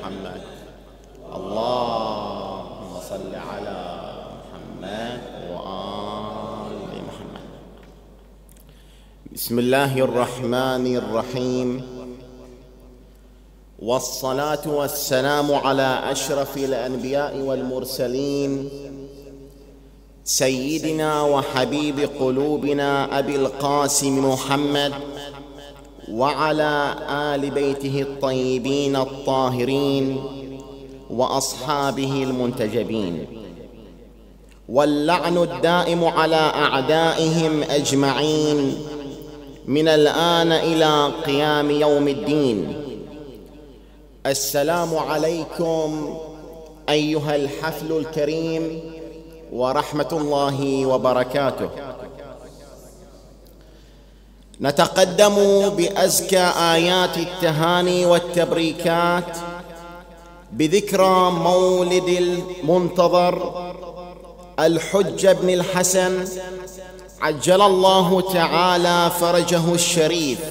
محمد. اللهم صل على محمد وآل محمد. بسم الله الرحمن الرحيم، والصلاة والسلام على أشرف الأنبياء والمرسلين، سيدنا وحبيب قلوبنا أبي القاسم محمد وعلى آل بيته الطيبين الطاهرين وأصحابه المنتجبين، واللعن الدائم على أعدائهم أجمعين من الآن إلى قيام يوم الدين. السلام عليكم أيها الحفل الكريم ورحمة الله وبركاته. نتقدم بأزكى آيات التهاني والتبريكات بذكرى مولد المنتظر الحجة بن الحسن عجل الله تعالى فرجه الشريف،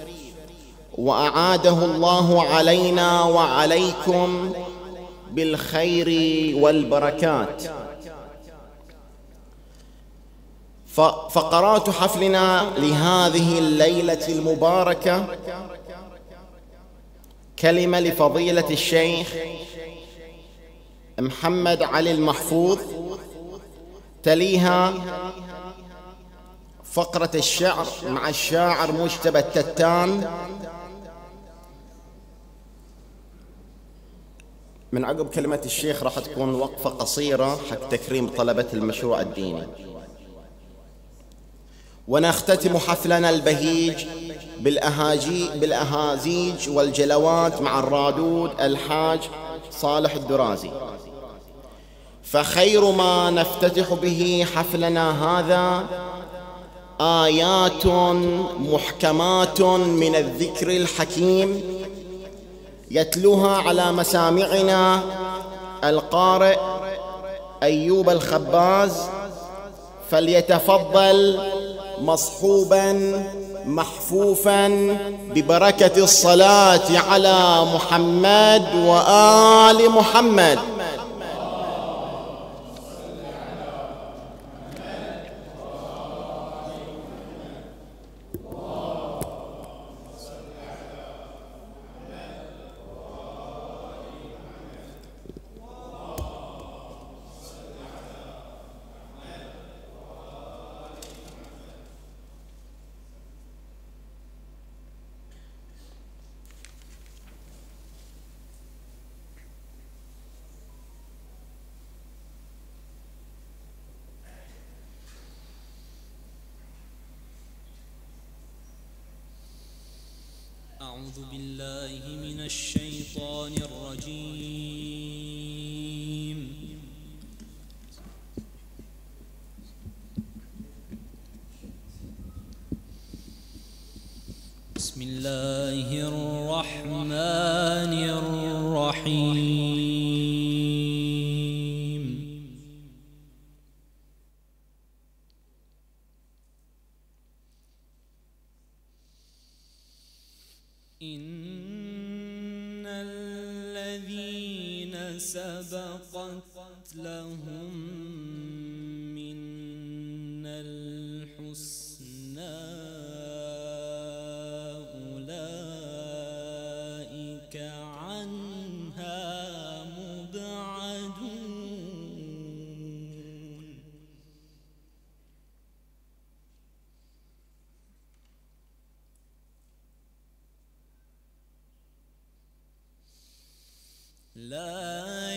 وأعاده الله علينا وعليكم بالخير والبركات. فقرات حفلنا لهذه الليلة المباركة كلمة لفضيلة الشيخ محمد علي المحفوظ، تليها فقرة الشعر مع الشاعر مجتبى التتان. من عقب كلمة الشيخ راح تكون وقفة قصيرة حق تكريم طلبة المشروع الديني، ونختتم حفلنا البهيج بالأهازيج والجلوات مع الرادود الحاج صالح الدرازي. فخير ما نفتتح به حفلنا هذا آيات محكمات من الذكر الحكيم يتلوها على مسامعنا القارئ أيوب الخباز، فليتفضل مصحوبا محفوفا ببركة الصلاة على محمد وآل محمد. أعوذ بالله من الشيطان الرجيم. بسم الله الرحمن الرحيم. إن الذين سبقت لهم منا الحسنى أولئك عنها مبعدون. لا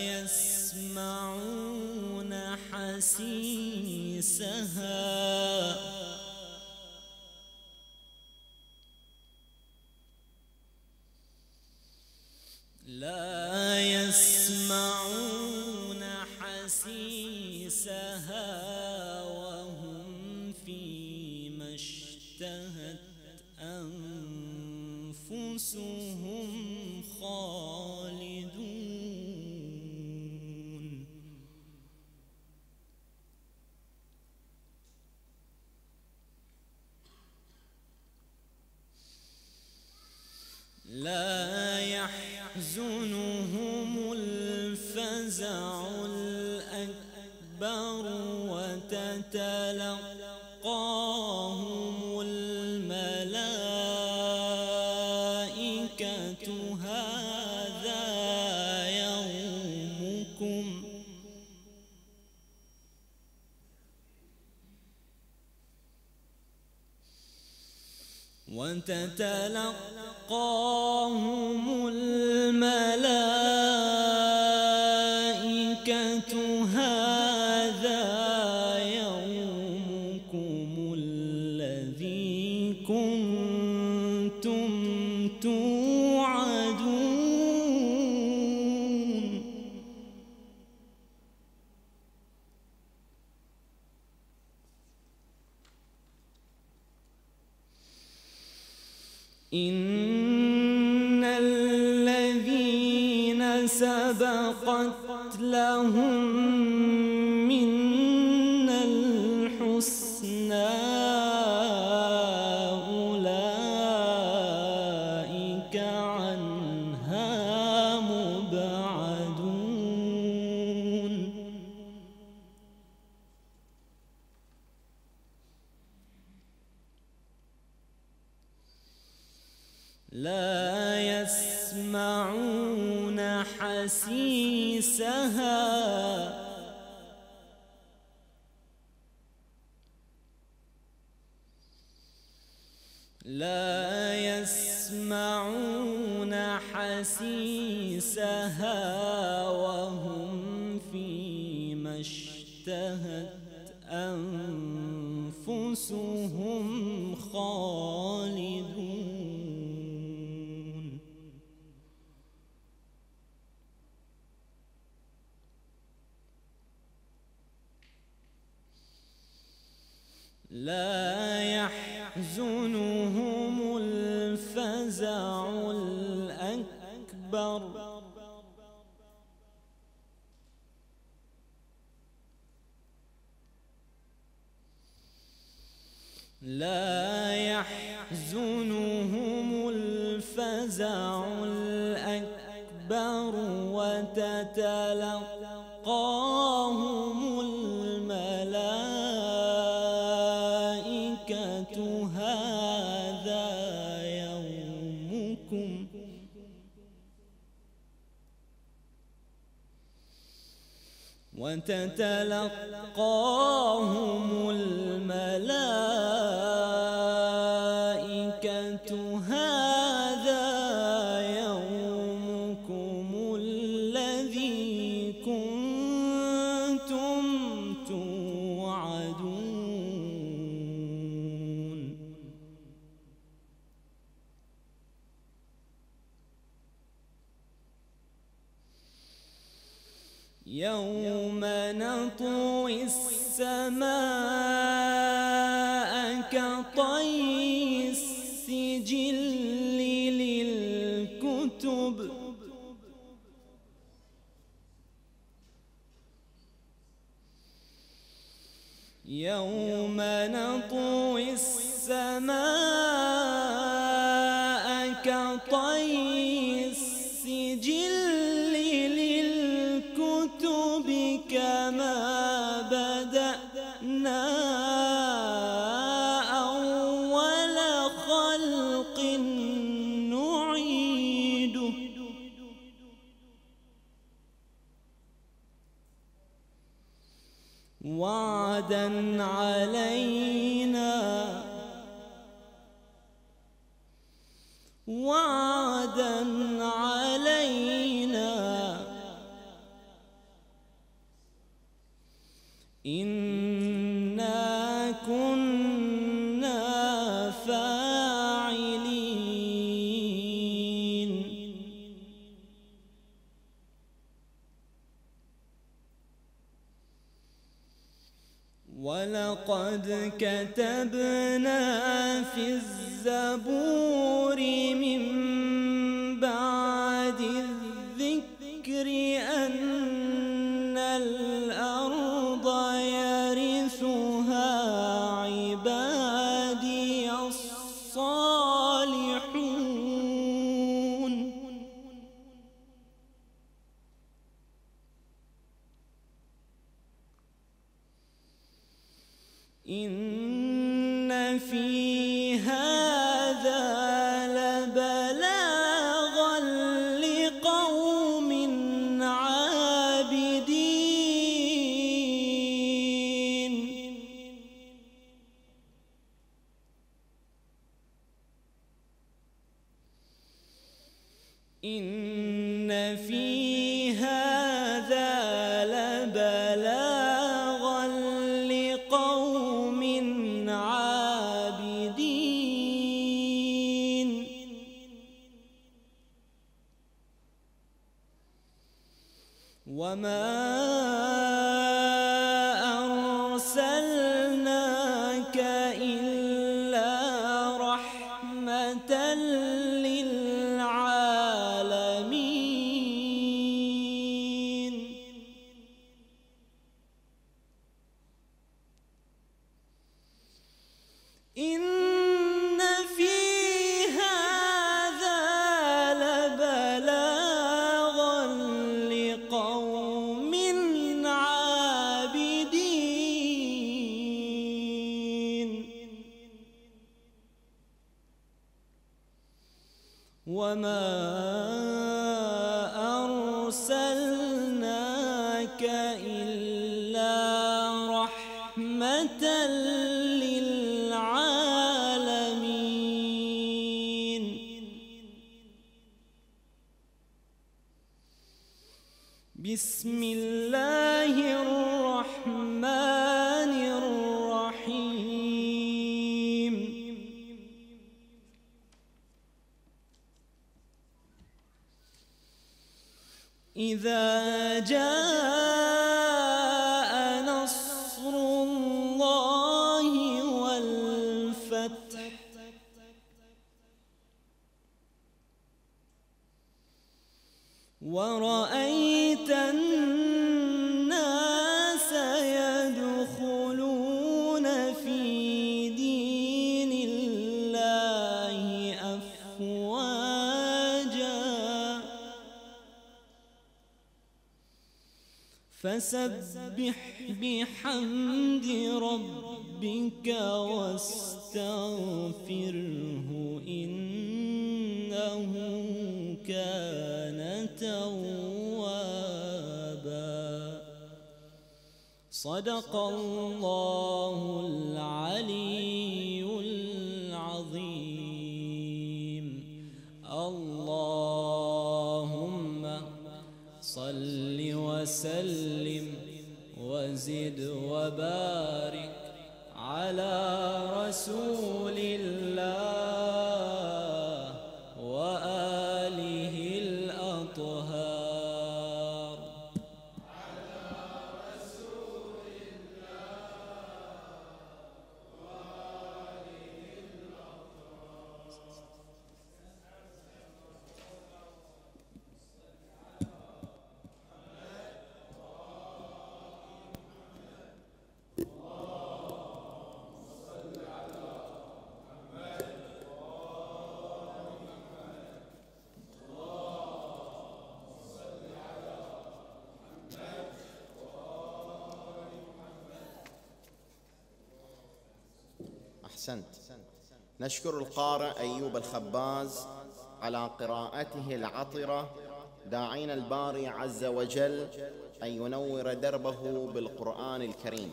يسمعون حسيسها لا يسمعون حسيسها وهم فيما اشتهت أنفسهم خالدون. لا يحزنهم يحزنهم الفزع الأكبر وتتلقاهم الملائكة هذا يومكم الذي كنتم توعدون إن الذين سبقت لهم منا الحسنى أولئك عنها مبعدون لا يسمعون حسيسها وهم فيما اشتهت أنفسهم خالدون لا يحزنهم الفزع الأكبر وتتلقاهم الملائكة هذا يومكم الذي كنتم توعدون يوم نطوي السماء كطي السجل للكتب يوم نطوي السماء كطي السجل للكتب كما بدأنا أول خلق نعيده وعدا علينا إنا كنا فاعلين ولقد كتبنا في الزبور من بعد الذكر أن الأرض يرثها عبادي الصالحون إن في هذا لبلاغا لقوم عابدين. إن في هذا لبلاغا لقوم عابدين. وما أرسلناك إلا رحمة للعالمين. إن في هذا لبلاغا لقوم عابدين. وما أرسلناك إلا رحمة للعالمين. بسم الله الرحمن الرحيم. إذا جاء نصر الله والفتح ورأيت الناس يدخلون في دين الله أفواجا فسبح بحمد ربك واستغفره إنه كان توابا. صدق الله العلي العظيم. اللهم صل وسلم وزد وبارك على رسول الله وآله الأطهار. على رسول الله وآله الأطهار. أحسنت. نشكر القارئ أيوب الخباز على قراءته العطرة، داعين الباري عز وجل أن ينور دربه بالقرآن الكريم.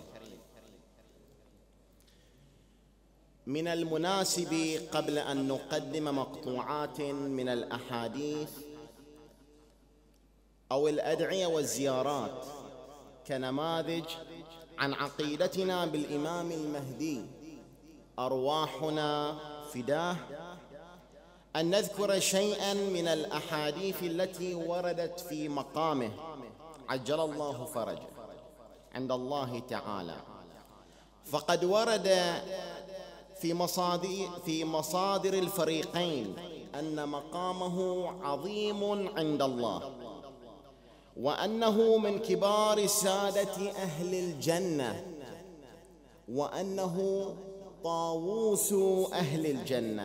من المناسب قبل أن نقدم مقطوعات من الأحاديث أو الأدعية والزيارات كنماذج عن عقيدتنا بالإمام المهدي أرواحنا فداه، أن نذكر شيئا من الأحاديث التي وردت في مقامه عجل الله فرجه عند الله تعالى. فقد ورد في مصادر الفريقين أن مقامه عظيم عند الله، وأنه من كبار سادة أهل الجنة، وأنه طاووس أهل الجنة،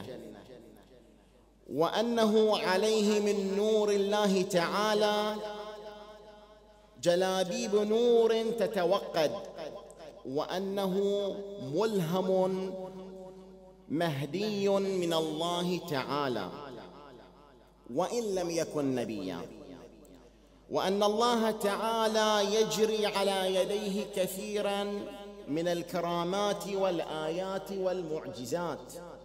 وأنه عليه من نور الله تعالى جلابيب نور تتوقد، وأنه ملهم مهدي من الله تعالى وإن لم يكن نبيا، وأن الله تعالى يجري على يديه كثيرا من الكرامات والآيات والمعجزات،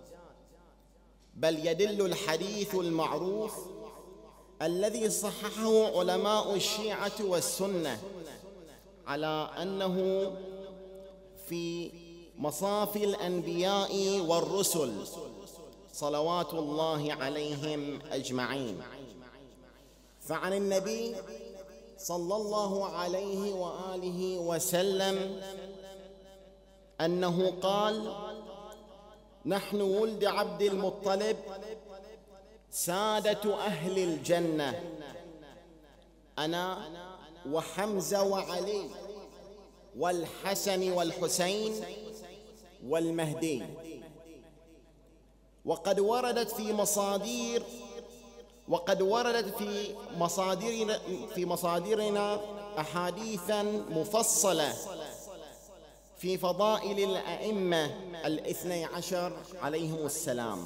بل يدل الحديث المعروف الذي صححه علماء الشيعة والسنة على أنه في مصاف الأنبياء والرسل صلوات الله عليهم أجمعين. فعن النبي صلى الله عليه وآله وسلم أنه قال: نحن ولد عبد المطلب سادة أهل الجنة، أنا وحمزة وعلي والحسن والحسين والمهدي. وقد وردت في مصادرنا أحاديثا مفصلة في فضائل الأئمة 12 عليهم السلام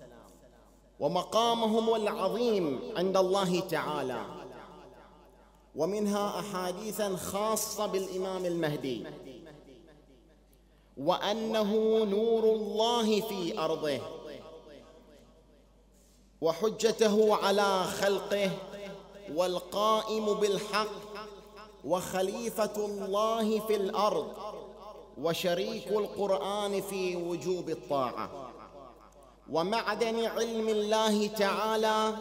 ومقامهم العظيم عند الله تعالى، ومنها أحاديثا خاصة بالإمام المهدي، وأنه نور الله في أرضه وحجته على خلقه والقائم بالحق وخليفة الله في الأرض وشريك القرآن في وجوب الطاعة ومعدن علم الله تعالى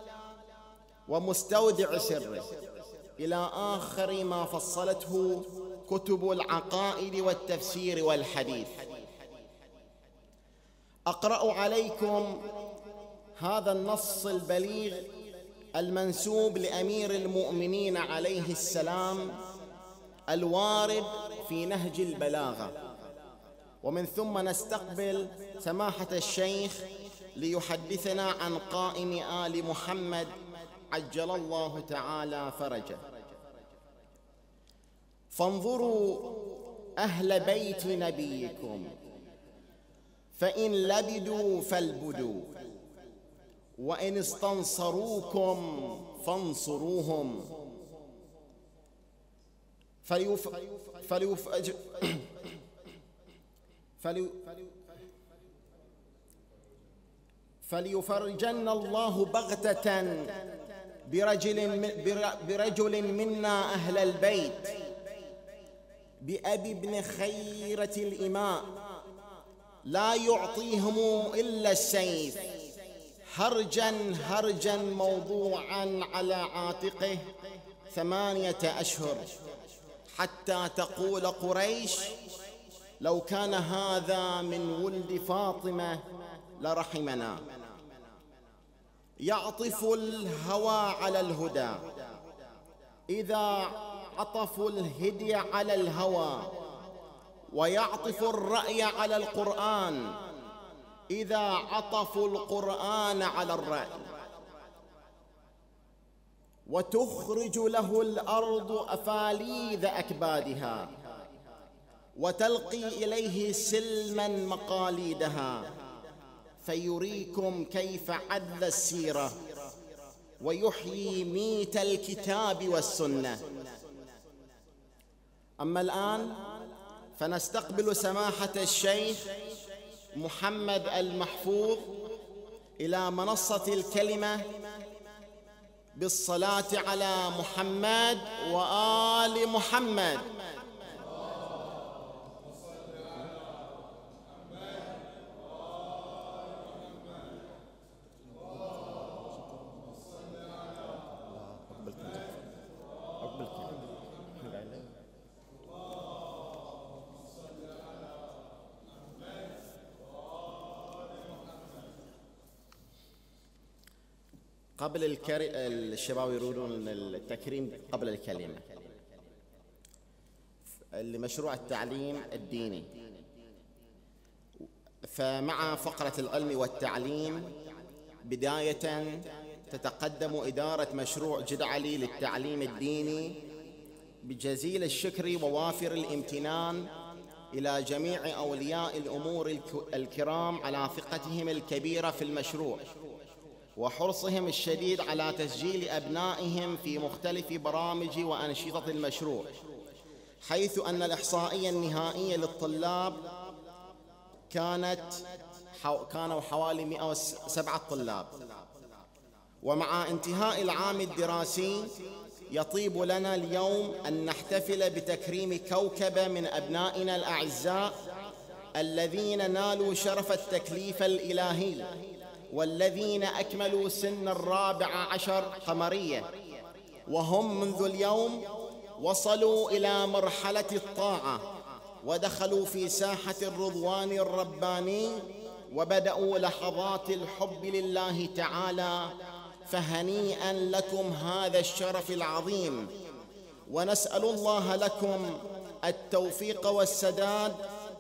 ومستودع سره، إلى آخر ما فصلته كتب العقائد والتفسير والحديث. أقرأ عليكم هذا النص البليغ المنسوب لأمير المؤمنين عليه السلام الوارد في نهج البلاغة، ومن ثم نستقبل سماحة الشيخ ليحدثنا عن قائم آل محمد عجل الله تعالى فرجه. فانظروا أهل بيت نبيكم، فإن لبدوا فالبدوا، وإن استنصروكم فانصروهم، فليفرجن الله بغتة برجل منا أهل البيت بأبي بن خيرة الإماء لا يعطيهم إلا السيف، هرجا موضوعا على عاتقه 8 أشهر، حتى تقول قريش: لو كان هذا من ولد فاطمة لرحمنا. يعطف الهوى على الهدى إذا عطفوا الهدي على الهوى، ويعطف الرأي على القرآن إذا عطفوا القرآن على الرأي، وتخرج له الأرض أفاليذ أكبادها وتلقي إليه سلما مقاليدها، فيريكم كيف عذ السيرة ويحيي ميت الكتاب والسنة. أما الآن فنستقبل سماحة الشيخ محمد المحفوظ إلى منصة الكلمة بالصلاة على محمد وآل محمد. قبل الشباب يريدون التكريم قبل الكلمة لمشروع التعليم الديني. فمع فقرة العلم والتعليم بداية تتقدم إدارة مشروع جدعلي للتعليم الديني بجزيل الشكر ووافر الامتنان إلى جميع أولياء الأمور الكرام على ثقتهم الكبيرة في المشروع وحرصهم الشديد على تسجيل أبنائهم في مختلف برامج وأنشطة المشروع، حيث أن الإحصائية النهائية للطلاب كانوا حوالي 107 طلاب. ومع انتهاء العام الدراسي يطيب لنا اليوم أن نحتفل بتكريم كوكبة من أبنائنا الأعزاء الذين نالوا شرف التكليف الإلهي، والذين أكملوا سن 14 قمرية، وهم منذ اليوم وصلوا إلى مرحلة الطاعة ودخلوا في ساحة الرضوان الرباني وبدأوا لحظات الحب لله تعالى. فهنيئا لكم هذا الشرف العظيم، ونسأل الله لكم التوفيق والسداد،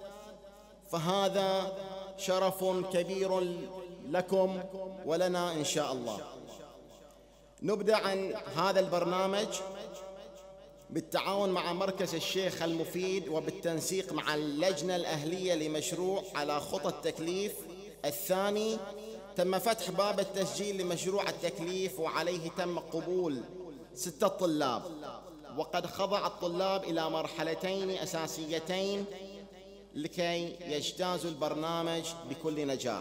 فهذا شرف كبير لكم ولنا إن شاء الله. نبدأ عن هذا البرنامج بالتعاون مع مركز الشيخ المفيد وبالتنسيق مع اللجنة الأهلية لمشروع على خطى التكليف الثاني. تم فتح باب التسجيل لمشروع التكليف، وعليه تم قبول 6 طلاب، وقد خضع الطلاب إلى مرحلتين أساسيتين لكي يجتازوا البرنامج بكل نجاح.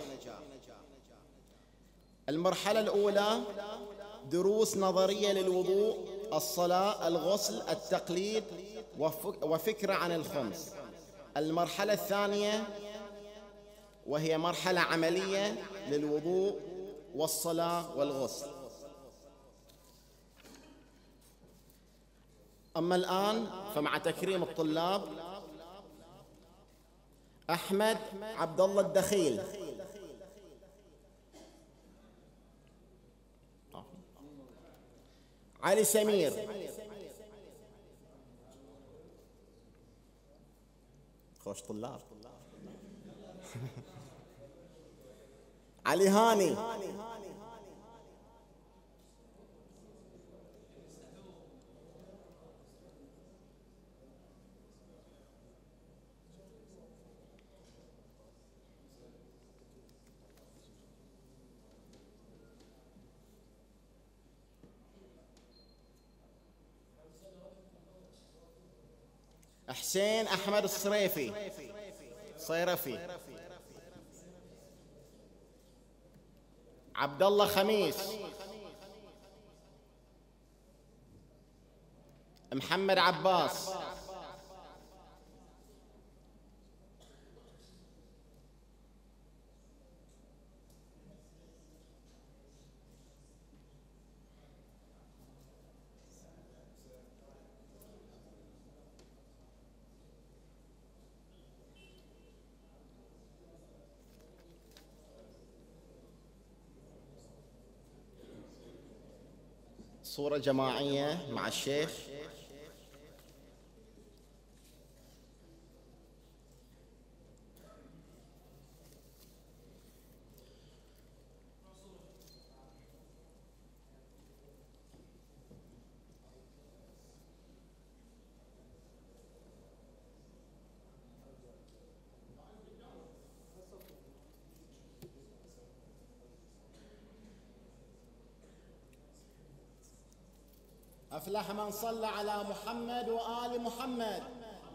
المرحلة الأولى دروس نظرية للوضوء، الصلاة، الغسل، التقليد، وفكرة عن الخمس. المرحلة الثانية وهي مرحلة عملية للوضوء والصلاة والغسل. أما الآن فمع تكريم الطلاب: أحمد عبد الله الدخيل، علي سمير، خوش طلاب، علي هاني، حسين أحمد صيرفي، عبد الله خميس، محمد عباس، صورة جماعية مع الشيخ. أفلح من صلى على محمد وآل محمد.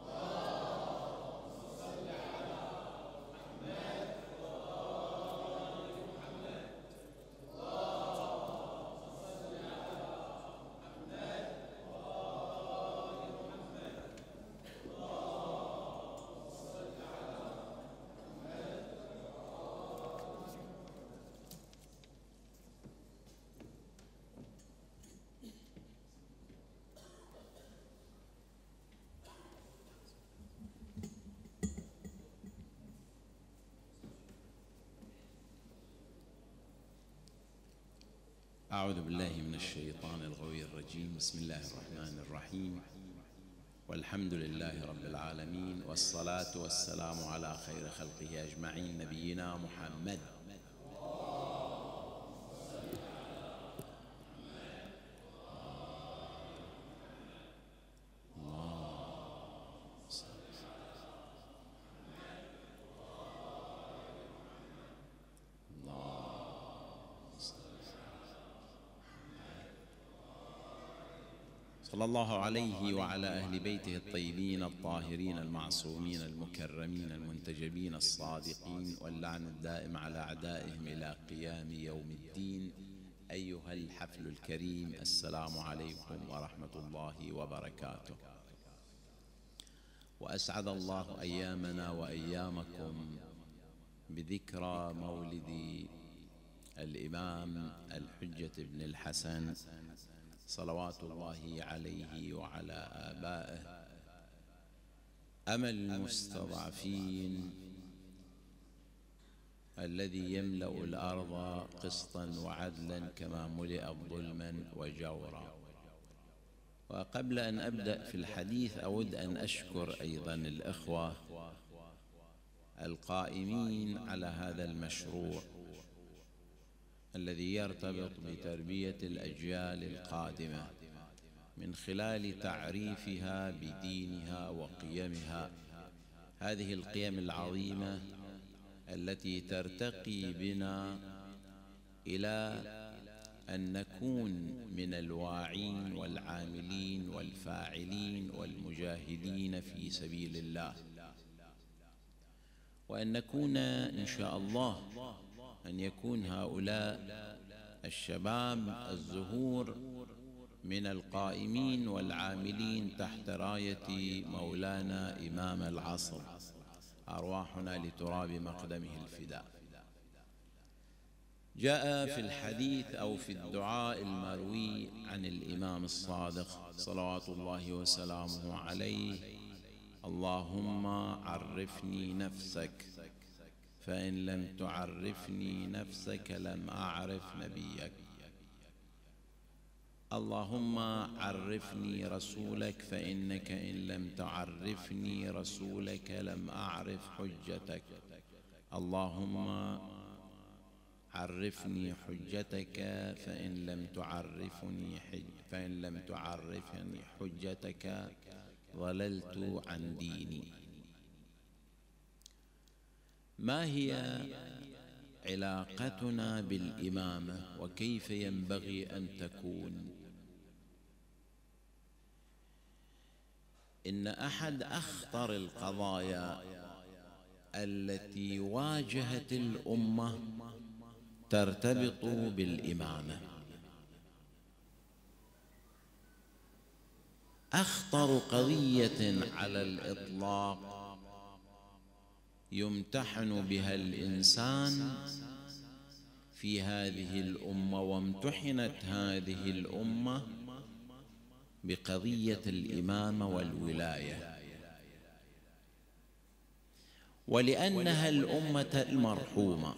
أعوذ بالله من الشيطان الغوي الرجيم. بسم الله الرحمن الرحيم، والحمد لله رب العالمين، والصلاة والسلام على خير خلقه أجمعين، نبينا محمد. صلى الله عليه وعلى أهل بيته الطيبين الطاهرين المعصومين المكرمين المنتجبين الصادقين، واللعن الدائم على أعدائهم إلى قيام يوم الدين. أيها الحفل الكريم، السلام عليكم ورحمة الله وبركاته. وأسعد الله أيامنا وأيامكم بذكرى مولد الإمام الحجة بن الحسن صلوات الله عليه وعلى آبائه، أمل المستضعفين الذي يملأ الأرض قسطا وعدلا كما ملئت ظلما وجورا. وقبل أن أبدأ في الحديث أود أن أشكر أيضا الأخوة القائمين على هذا المشروع الذي يرتبط بتربية الأجيال القادمة من خلال تعريفها بدينها وقيمها، هذه القيم العظيمة التي ترتقي بنا إلى أن نكون من الواعين والعاملين والفاعلين والمجاهدين في سبيل الله، وأن نكون إن شاء الله أن يكون هؤلاء الشباب الزهور من القائمين والعاملين تحت راية مولانا إمام العصر، أرواحنا لتراب مقدمه الفداء. جاء في الحديث أو في الدعاء المروي عن الإمام الصادق صلوات الله وسلامه عليه: اللهم عرفني نفسك، فإن لم تعرفني نفسك لم أعرف نبيك. اللهم عرفني رسولك، فإنك إن لم تعرفني رسولك لم أعرف حجتك. اللهم عرفني حجتك، فإن لم تعرفني حجتك ضللت عن ديني. ما هي علاقتنا بالإمامة وكيف ينبغي أن تكون؟ إن أحد أخطر القضايا التي واجهت الأمة ترتبط بالإمامة. أخطر قضية على الإطلاق يمتحن بها الإنسان في هذه الأمة، وامتحنت هذه الأمة بقضية الإمامة والولاية، ولأنها الأمة المرحومة،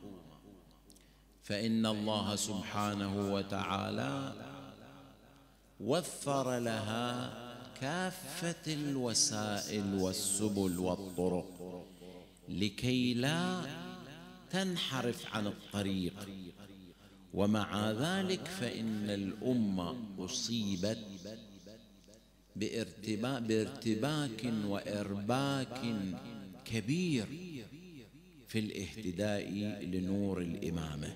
فإن الله سبحانه وتعالى وفر لها كافة الوسائل والسبل والطرق لكي لا تنحرف عن الطريق، ومع ذلك فإن الأمة أصيبت بارتباك وإرباك كبير في الاهتداء لنور الإمامة.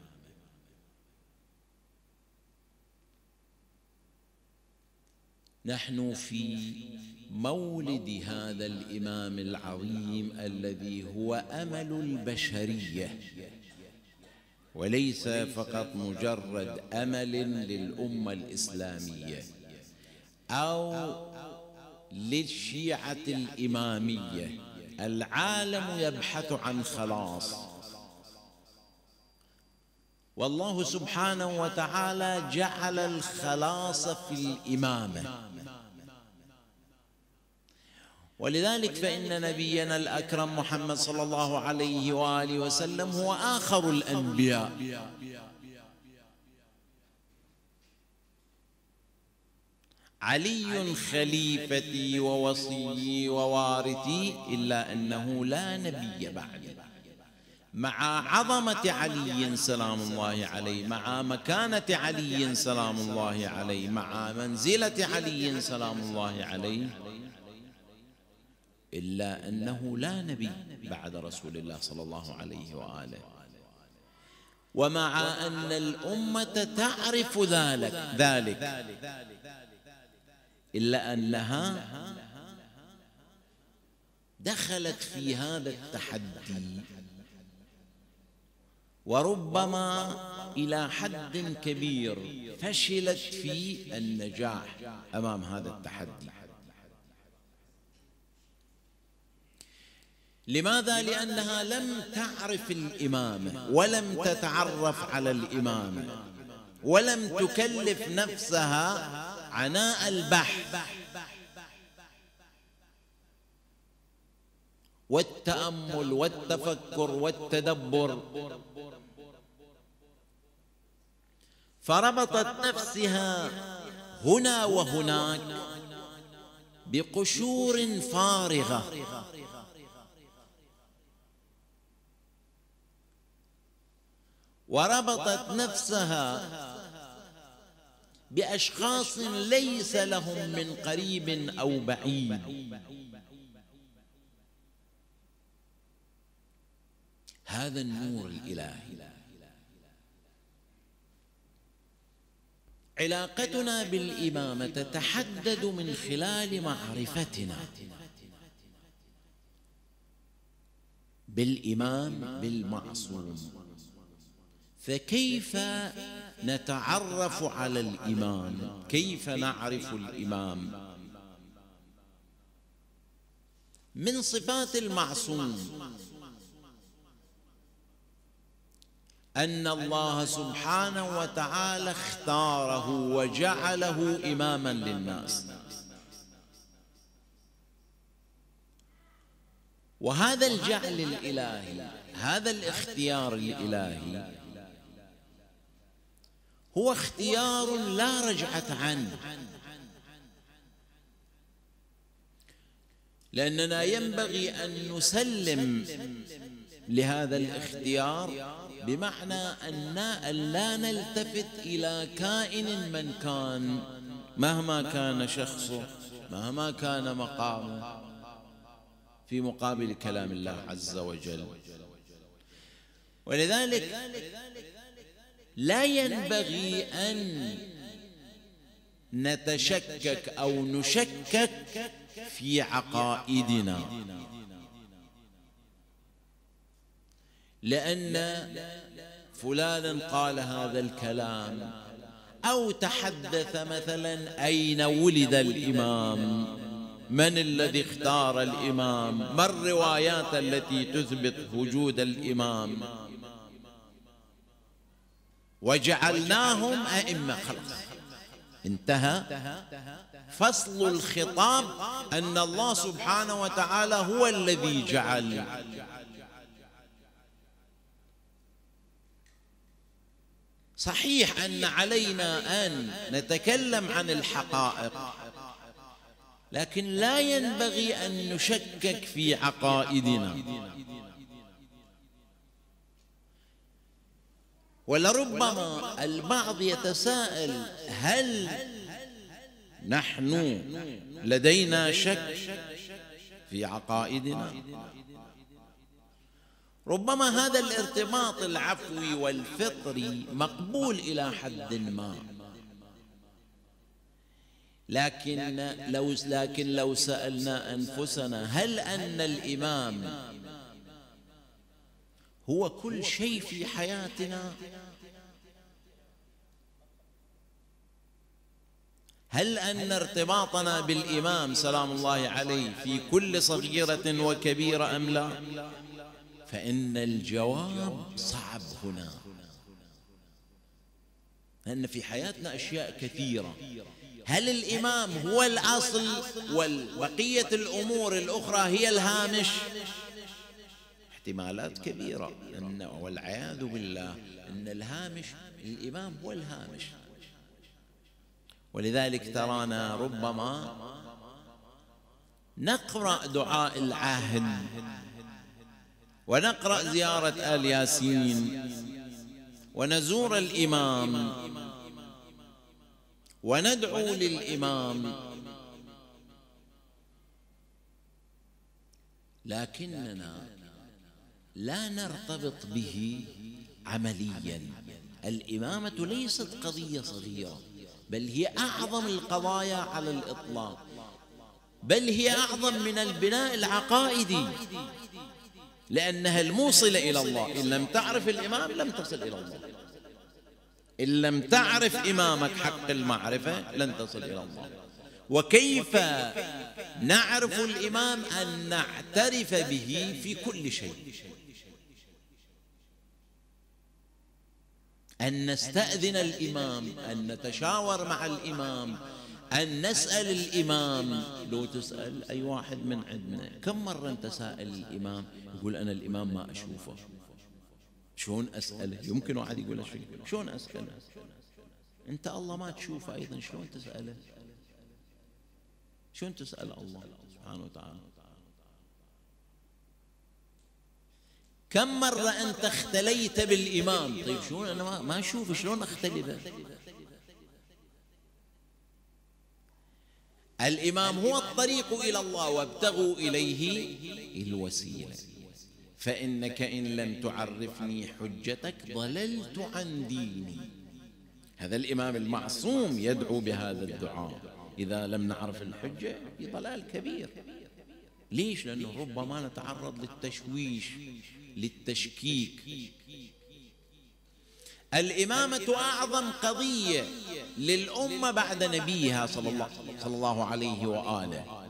نحن في مولد هذا الإمام العظيم الذي هو أمل البشرية، وليس فقط مجرد أمل للأمة الإسلامية أو للشيعة الإمامية. العالم يبحث عن خلاص، والله سبحانه وتعالى جعل الخلاص في الإمامة. ولذلك فإن نبينا الأكرم محمد صلى الله عليه وآله وسلم هو آخر الأنبياء، علي خليفتي ووصيي ووارثي، إلا أنه لا نبي بعدي. مع عظمة علي سلام الله عليه، مع مكانة علي سلام الله عليه، مع منزلة علي سلام الله عليه، إلا أنه لا نبي بعد رسول الله صلى الله عليه وآله. ومع أن الأمة تعرف ذلك إلا أنها دخلت في هذا التحدي وربما إلى حد كبير فشلت في النجاح أمام هذا التحدي. لماذا؟ لأنها لم تعرف الإمامة ولم تتعرف على الإمامة ولم تكلف نفسها عناء البحث والتأمل والتفكر والتدبر، فربطت نفسها هنا وهناك بقشور فارغة، وربطت نفسها بأشخاص ليس لهم من قريب أو بعيد. هذا النور الإلهي. علاقتنا بالإمامة تتحدد من خلال معرفتنا بالإمام بالمعصوم. فكيف نتعرف على الإمام؟ كيف نعرف الإمام؟ من صفات المعصوم أن الله سبحانه وتعالى اختاره وجعله إماما للناس، وهذا الجعل الإلهي، هذا الاختيار الإلهي هو اختيار لا رجعة عنه، لأننا ينبغي أن نسلم لهذا الاختيار، بمعنى أن لا نلتفت إلى كائن من كان، مهما كان شخصه، مهما كان مقامه، في مقابل كلام الله عز وجل. ولذلك لا ينبغي أن نتشكك أو نشكك في عقائدنا، لأن فلانا قال هذا الكلام أو تحدث مثلا أين ولد الإمام، من الذي اختار الإمام، ما الروايات التي تثبت وجود الإمام، وجعلناهم أئمة. خلاص انتهى فصل الخطاب، أن الله سبحانه وتعالى هو الذي جعل. صحيح أن علينا أن نتكلم عن الحقائق، لكن لا ينبغي أن نشكك في عقائدنا. ولربما البعض يتساءل: هل نحن لدينا شك في عقائدنا؟ ربما هذا الارتباط العفوي والفطري مقبول إلى حد ما، لكن لو سألنا أنفسنا: هل أن الإمام هو كل شيء في حياتنا؟ هل أن ارتباطنا بالإمام سلام الله عليه في كل صغيرة وكبيرة أم لا؟ فإن الجواب صعب هنا، لأن في حياتنا أشياء كثيرة. هل الإمام هو الأصل والبقية الأمور الأخرى هي الهامش؟ احتمالات كبيرة والعياذ بالله أن الهامش الإمام هو الهامش. ولذلك ترانا ربما نقرأ دعاء العهد ونقرأ زيارة آل ياسين ونزور الإمام وندعو للإمام، لكننا لا نرتبط به عمليا. الإمامة ليست قضية صغيرة، بل هي أعظم القضايا على الإطلاق، بل هي أعظم من البناء العقائدي، لأنها الموصلة إلى الله. إن لم تعرف الإمام لم تصل إلى الله، إن لم تعرف إمامك حق المعرفة لن تصل إلى الله. وكيف نعرف الإمام؟ أن نعترف به في كل شيء، أن نستأذن الإمام، أن نتشاور مع الإمام، أن نسأل الإمام. لو تسأل أي واحد من عندنا كم مرة أنت سائل الإمام؟ يقول أنا الإمام ما أشوفه. شلون أسأله؟ يمكن واحد يقول شيء، شلون أسأله؟ أنت الله ما تشوفه أيضا، شلون تسأله؟ شلون تسأل الله سبحانه وتعالى؟ كم مرة أنت اختليت بالإمام؟ طيب شلون أنا ما أشوفه، شلون أختلي به؟ الإمام هو الطريق إلى الله، وابتغوا إليه الوسيلة، فإنك إن لم تعرفني حجتك ضللت عن ديني. هذا الإمام المعصوم يدعو بهذا الدعاء. إذا لم نعرف الحجة في ضلال كبير. ليش؟ لأنه ربما نتعرض للتشويش، للتشكيك. الإمامة أعظم قضية للأمة بعد نبيها صلى الله عليه وآله.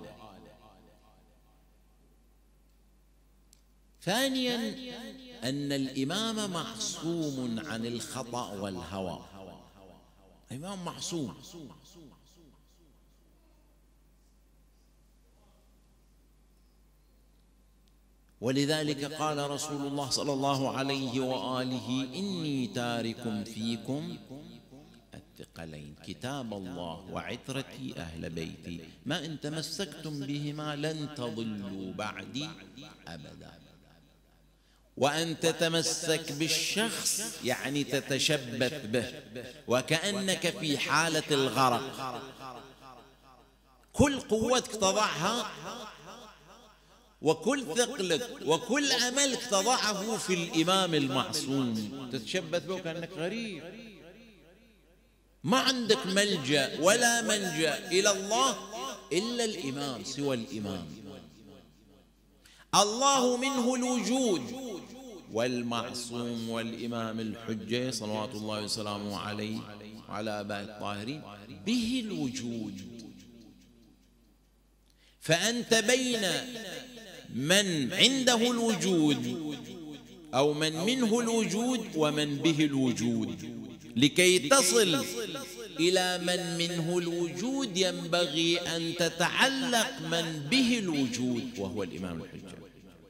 ثانيا أن الإمام معصوم عن الخطأ والهوى. الإمام معصوم. ولذلك قال رسول الله صلى الله عليه وآله: إني تارك فيكم الثقلين، كتاب الله وعترتي أهل بيتي، ما إن تمسكتم بهما لن تضلوا بعدي أبدا. وأن تتمسك بالشخص يعني تتشبث به، وكأنك في حالة الغرق، كل قوتك تضعها وكل ثقلك وكل أملك تضعه في الإمام المعصوم، تتشبث به كأنك غريب، ما عندك ملجأ ولا منجأ إلى الله إلا الإمام، سوى الإمام. الله منه الوجود، والمعصوم والإمام الحجة صلوات الله وسلامه عليه وعلى آبائه الطاهرين به الوجود. فأنت بين من عنده الوجود أو من منه الوجود ومن به الوجود. لكي تصل إلى من منه الوجود ينبغي أن تتعلق من به الوجود وهو الإمام الحجة.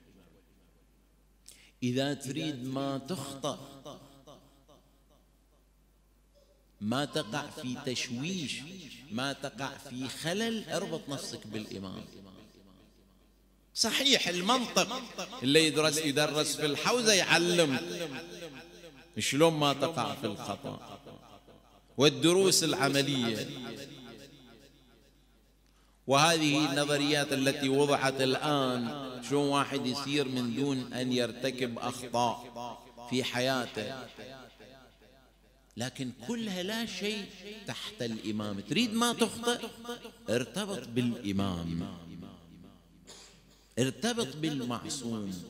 إذا تريد ما تخطأ، ما تقع في تشويش، ما تقع في خلل، اربط نفسك بالإمام. صحيح المنطق اللي يدرس في الحوزة يعلم شلون ما تقع في الخطأ، والدروس العملية، وهذه النظريات التي وضعت الآن، شلون واحد يسير من دون أن يرتكب أخطاء في حياته. لكن كلها لا شيء تحت الإمام. تريد ما تخطئ، ارتبط بالإمام، ارتبط بالمعصوم.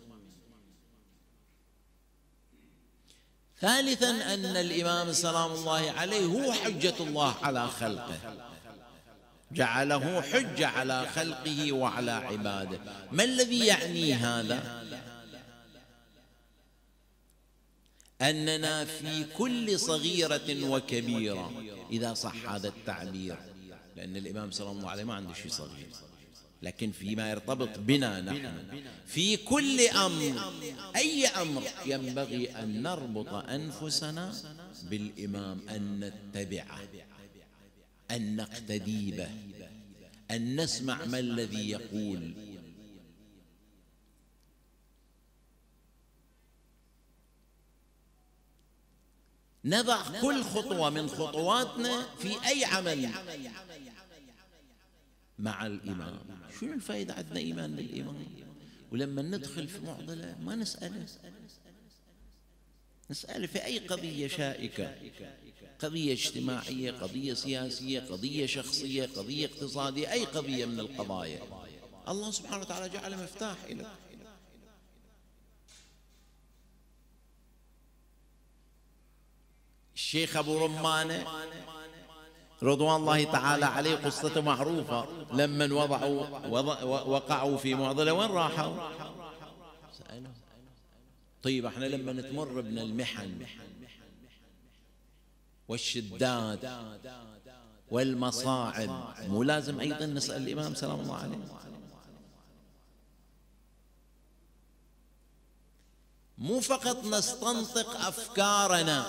ثالثا أن الإمام سلام الله عليه هو حجة الله على خلقه، جعله حجة على خلقه وعلى عباده. ما الذي يعني هذا؟ أننا في كل صغيرة وكبيرة، إذا صح هذا التعبير، لأن الإمام صلى الله عليه ما عنده شيء صغير، لكن فيما يرتبط بنا نحن في كل أمر، أي أمر، ينبغي أن نربط أنفسنا بالإمام، أن نتبعه، أن نقتدي به، أن نسمع ما الذي يقول. نضع كل خطوة من خطواتنا في أي عمل مع الإمام. شنو الفائدة عندنا إيمان بالإمام؟ ولما ندخل في معضلة ما نسأله في أي قضية شائكة، قضية اجتماعية، قضية سياسية، قضية شخصية، قضية اقتصادية، أي قضية من القضايا الله سبحانه وتعالى جعل مفتاح لك. الشيخ أبو رمانة رضوان الله تعالى عليه قصته معروفة، لما وقعوا في معضلة وين راحوا؟ سألوا طيب احنا لما نتمر بنا المحن والشدات والمصاعب مو لازم أيضا نسأل الإمام سلام الله عليه؟ مو فقط نستنطق أفكارنا،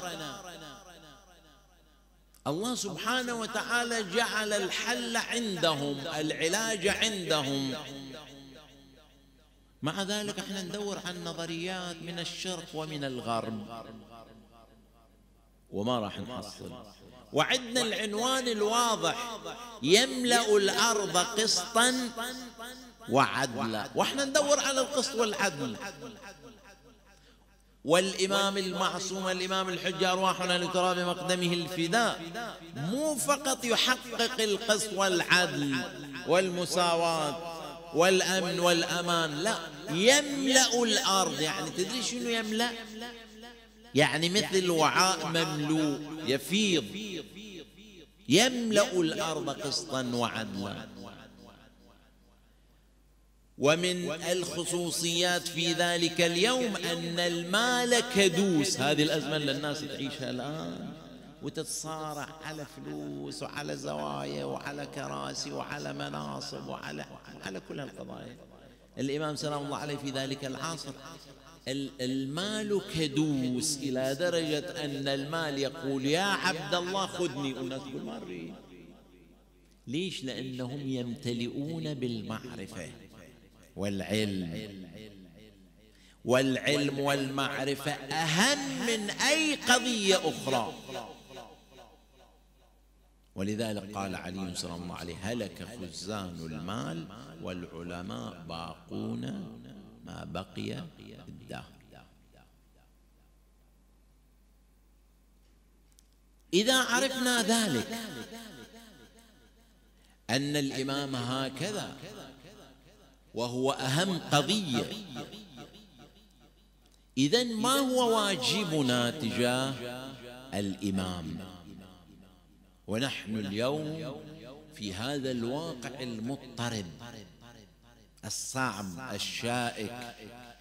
الله سبحانه وتعالى جعل الحل عندهم، العلاج عندهم. مع ذلك احنا ندور عن نظريات من الشرق ومن الغرب وما راح نحصل. وعندنا العنوان الواضح: يملأ الأرض قسطا وعدلا، واحنا ندور على القسط والعدل. والإمام المعصوم الإمام الحجة أرواحنا لتراب مقدمه الفداء مو فقط يحقق القسط والعدل والمساواة والأمن والأمان، لا، يملأ الأرض. يعني تدري شنو يملأ؟ يعني مثل وعاء مملوء يفيض، يملأ الأرض قسطا وعدلا. ومن الخصوصيات في ذلك اليوم أن المال كدوس. هذه الأزمة اللي الناس تعيشها الآن وتتصارع على فلوس وعلى زوايا وعلى كراسي وعلى مناصب وعلى كل هالقضايا. الإمام سلام الله عليه في ذلك العصر المال كدوس، إلى درجة أن المال يقول يا عبد الله خذني، والناس تقول ما أريد. ليش؟ لأنهم يمتلئون بالمعرفة والعلم والمعرفة أهم من أي قضية أخرى. ولذلك قال علي سلام الله عليه: هلك خزان المال والعلماء باقون ما بقي الدهر. إذا عرفنا ذلك أن الإمام هكذا وهو أهم قضية، إذن ما هو واجبنا تجاه الإمام؟ ونحن اليوم في هذا الواقع المضطرب الصعب الشائك،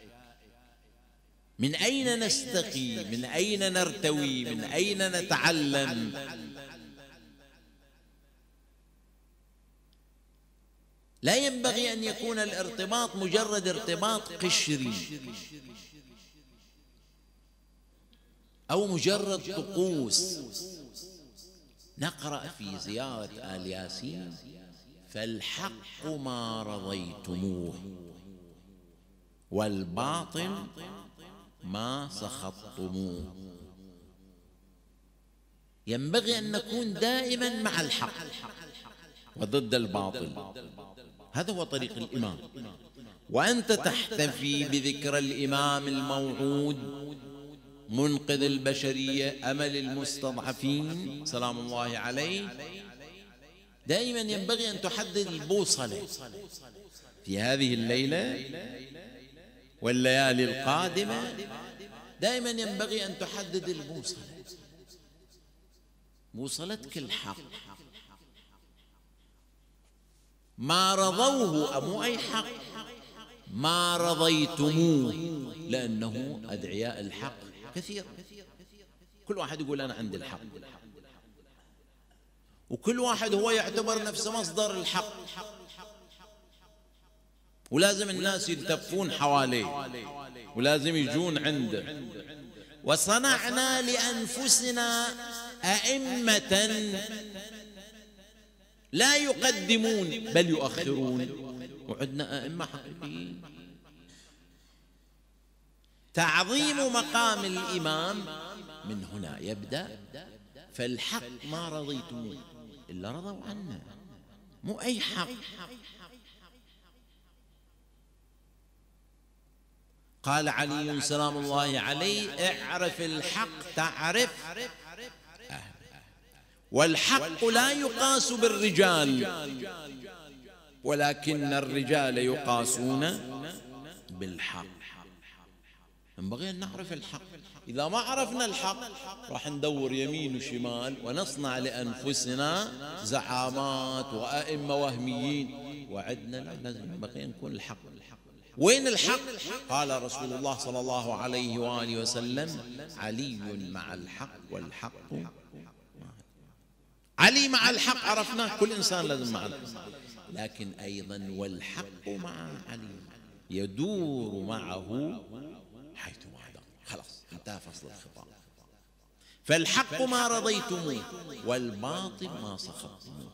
من أين نستقي؟ من أين نرتوي؟ من أين نتعلم؟ لا ينبغي أن يكون الارتباط مجرد ارتباط قشري أو مجرد طقوس. نقرأ في زيارة آل ياسين: فالحق ما رضيتموه والباطل ما سخطتموه. ينبغي أن نكون دائما مع الحق وضد الباطل. هذا هو طريق الإمام. وأنت تحتفي بذكرى الإمام الموعود منقذ البشرية، أمل المستضعفين سلام الله عليه. دائما ينبغي أن تحدد البوصلة في هذه الليلة والليالي القادمة. دائما ينبغي أن تحدد البوصلة، بوصلتك الحق. ما رضوه، مو أي حق، ما رضيتموه، لأنه أدعياء الحق كثير. كل واحد يقول أنا عندي الحق، وكل واحد هو يعتبر نفسه مصدر الحق، ولازم الناس يلتفون حواليه ولازم يجون عنده. وصنعنا لأنفسنا أئمة لا يقدمون بل يؤخرون، وعندنا أئمة حقيقيين. تعظيم مقام الإمام من هنا يبدأ. فالحق ما رضيتموه إلا رضوا عنه، مو أي حق. قال علي سلام الله عليه: اعرف الحق تعرف أهله. والحق لا يقاس بالرجال، ولكن الرجال يقاسون بالحق. ينبغي أن نعرف الحق. إذا ما عرفنا الحق راح ندور يمين وشمال ونصنع لأنفسنا زعامات وأئمة وهميين، وعدنا لازم ينبغي أن نكون الحق. وين الحق؟ قال رسول الله صلى الله عليه وآله وسلم: علي مع الحق والحق مع علي مع الحق. عرفناه، كل إنسان لازم مع الحق، لكن أيضا والحق مع علي يدور معه حيثما دار. خلاص انتهى فصل الخطاب. فالحق ما رضيتموه والباطل ما سخطتموه.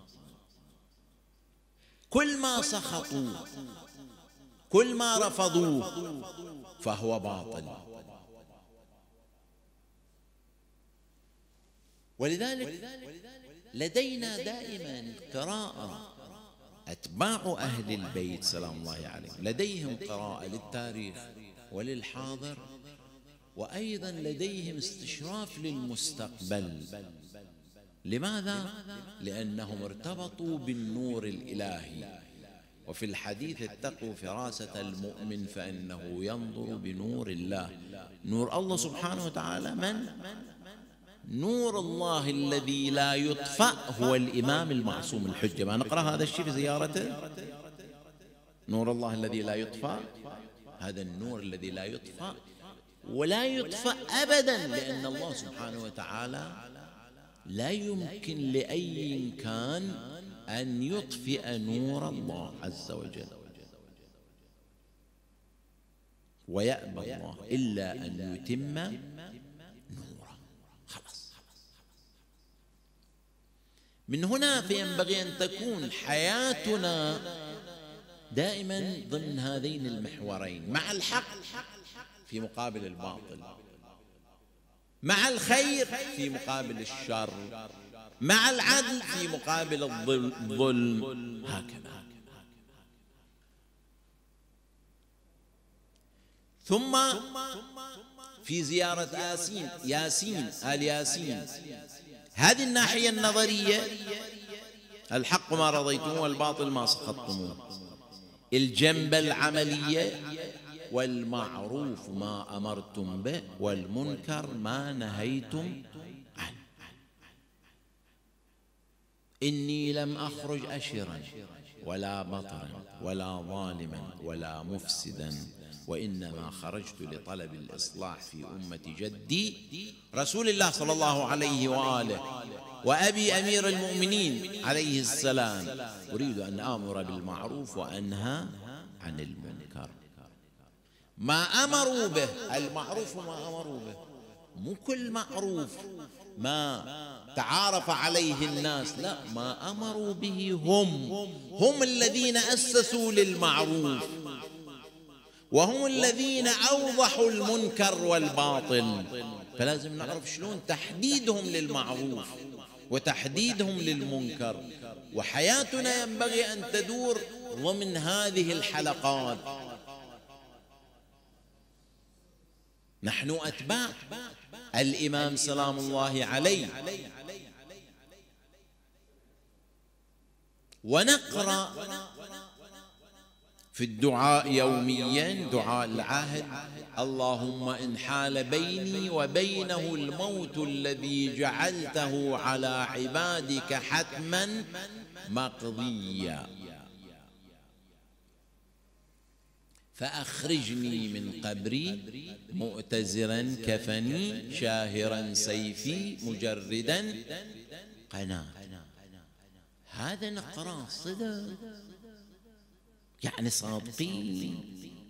كل ما سخطوا، كل ما رفضوه فهو باطل. ولذلك لدينا دائما قراءة، أتباع أهل البيت سلام الله عليهم لديهم قراءة للتاريخ وللحاضر، وأيضا لديهم استشراف للمستقبل. لماذا؟ لأنهم ارتبطوا بالنور الإلهي، وفي الحديث: اتقوا فراسة المؤمن فإنه ينظر بنور الله. نور الله سبحانه وتعالى من؟ نور الله الذي لا يطفأ هو الإمام المعصوم الحجة. ما نقرأ هذا الشيء في زيارته؟ نور الله الذي لا يطفأ، هذا النور الذي لا يطفأ ولا يطفأ أبدا، لأن الله سبحانه وتعالى لا يمكن لأي كان أن يطفئ نور الله عز وجل، ويأبى الله إلا أن يتم نوره. خلاص. من هنا فينبغي أن تكون حياتنا دائما ضمن هذين المحورين: مع الحق في مقابل الباطل، مع الخير في مقابل الشر، مع العدل في مقابل الظلم، هكذا. ثم في زيارة ياسين آل ياسين، هذه الناحية النظرية: الحق ما رضيتموه والباطل ما سخطتموه. الجنبة العملية: والمعروف ما أمرتم به والمنكر ما نهيتم عنه. إني لم أخرج أشرا ولا بطرا ولا ظالما ولا مفسدا، وإنما خرجت لطلب الإصلاح في أمة جدي رسول الله صلى الله عليه وآله وأبي أمير المؤمنين عليه السلام. أريد أن آمر بالمعروف وأنهى عن المنكر. ما أمروا به المعروف، ما أمروا به مو كل معروف ما تعارف عليه الناس، لا، ما أمروا به هم الذين أسسوا للمعروف، وهم الذين أوضحوا المنكر والباطل. فلازم نعرف شلون تحديدهم للمعروف وتحديدهم للمنكر، وحياتنا ينبغي أن تدور ضمن هذه الحلقات. نحن أتباع الإمام سلام الله عليه، ونقرأ في الدعاء يوميا دعاء العهد: اللهم إن حال بيني وبينه الموت الذي جعلته على عبادك حتما مقضيا فأخرجني من قبري مؤتزرا كفني شاهرا سيفي مجردا قناة. هذا نقرأ صدق، يعني صادقين.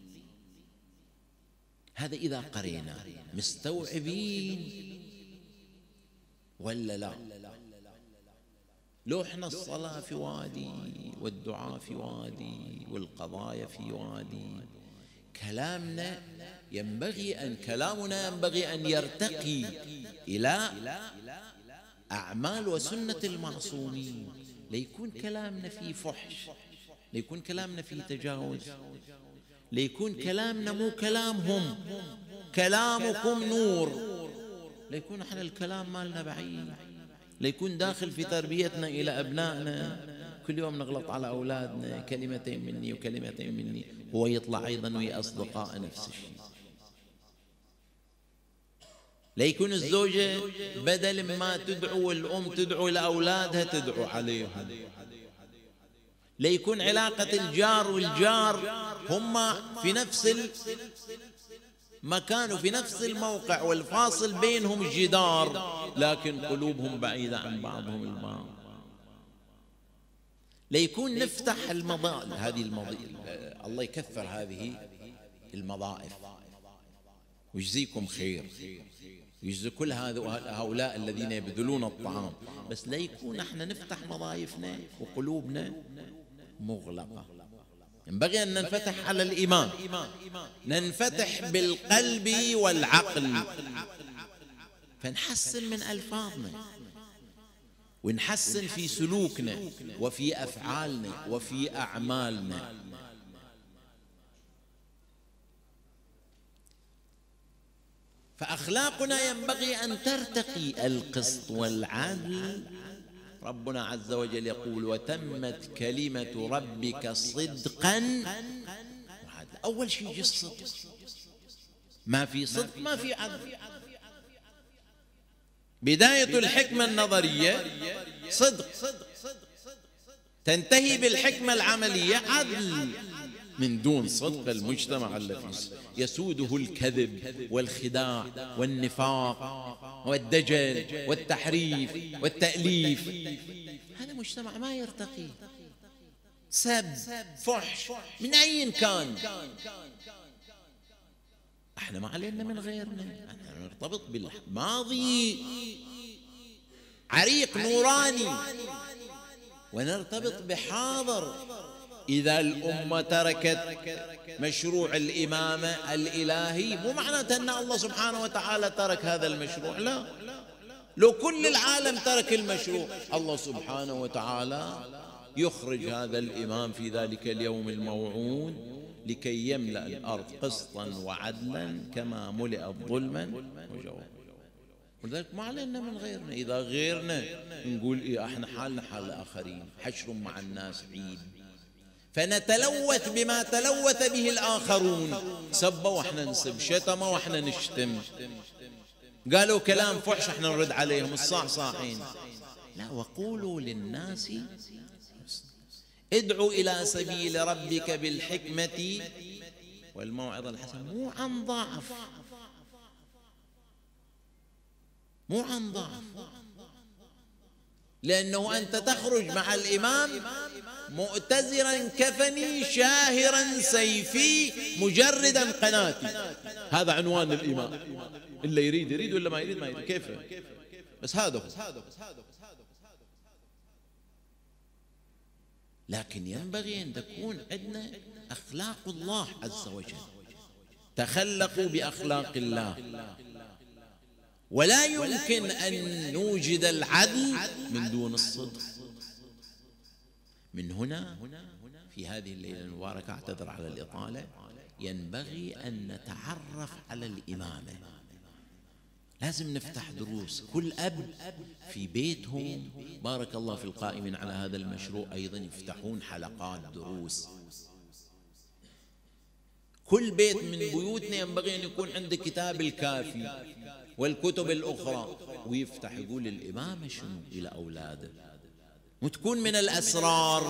هذا إذا قرينا مستوعبين ولا لا؟ لو احنا الصلاة في وادي والدعاء في وادي والقضايا في وادي، كلامنا كلامنا ينبغي أن يرتقي إلى أعمال وسنة المعصومين. ليكون كلامنا فيه فحش، ليكون كلامنا فيه تجاوز، ليكون كلامنا مو كلامهم، كلامكم نور، ليكون احنا الكلام مالنا بعيد، ليكون داخل في تربيتنا إلى أبنائنا. كل يوم نغلط على أولادنا، كلمتين مني وكلمتين مني، هو يطلع أيضا ويا أصدقاء نفس الشيء. ليكون الزوجة بدل ما تدعو الأم تدعو لأولادها تدعو عليهم. ليكون علاقة الجار والجار هم في نفس المكان وفي نفس الموقع، والفاصل بينهم جدار، لكن قلوبهم بعيدة عن بعضهم البعض. ليكون نفتح هذه الله يكثر هذه المضائف ويجزيكم خير، يجزي كل هؤلاء الذين يبذلون الطعام، بس لا يكون احنا نفتح مضايفنا وقلوبنا مغلقة. ينبغي أن ننفتح على الإيمان، ننفتح بالقلب والعقل، فنحسن من ألفاظنا ونحسن في سلوكنا وفي أفعالنا وفي أعمالنا. فأخلاقنا ينبغي أن ترتقي القسط والعدل. ربنا عز وجل يقول: وتمت كلمة ربك صدقا وعدلا. أول شيء يجي الصدق، ما في صدق ما في عدل. بداية الحكمة النظرية صدق، تنتهي بالحكمة العملية عدل. من دون صدق المجتمع الذي يسوده الكذب والخداع والنفاق والدجل والتحريف والتأليف، هذا مجتمع ما يرتقي. سب، فحش، من أي كان، احنا ما علينا من غيرنا، احنا نرتبط بالماضي عريق نوراني ونرتبط بحاضر. إذا الأمة تركت مشروع الإمامة الإلهي مو معناته أن الله سبحانه وتعالى ترك هذا المشروع، لا، لو كل العالم ترك المشروع الله سبحانه وتعالى يخرج هذا الإمام في ذلك اليوم الموعود لكي يملأ الأرض قسطا وعدلا كما ملئت ظلما وجورا. ولذلك ما علينا من غيرنا. إذا غيرنا نقول إيه، احنا حالنا حال الآخرين، حشر مع الناس عيد، فنتلوث بما تلوث به الآخرون. سبوا واحنا نسب، شتموا واحنا نشتم، قالوا كلام فحش احنا نرد عليهم الصاحين. لا، وقولوا للناس ادعوا إلى سبيل ربك بالحكمة والموعظة الحسنة، مو عن ضعف، مو عن ضعف، لأنه أنت تخرج مع الإمام مؤتزرا كفني شاهرا سيفي مجردا قناتي. هذا عنوان الإمام، اللي يريد يريد ولا ما يريد ما يريد، كيف، بس هذا. لكن ينبغي أن تكون عندنا أخلاق الله عز وجل، تخلقوا بأخلاق الله. ولا يمكن أن نوجد العدل من دون الصدق. من هنا في هذه الليلة المباركة، أعتذر على الإطالة، ينبغي أن نتعرف على الإمامة. لازم نفتح دروس، كل أب في بيتهم، بارك الله في القائمين على هذا المشروع أيضا يفتحون حلقات دروس. كل بيت من بيوتنا ينبغي أن يكون عنده كتاب الكافي والكتب الأخرى، ويفتح يقول الإمامة شنو إلى أولاده، وتكون من الأسرار.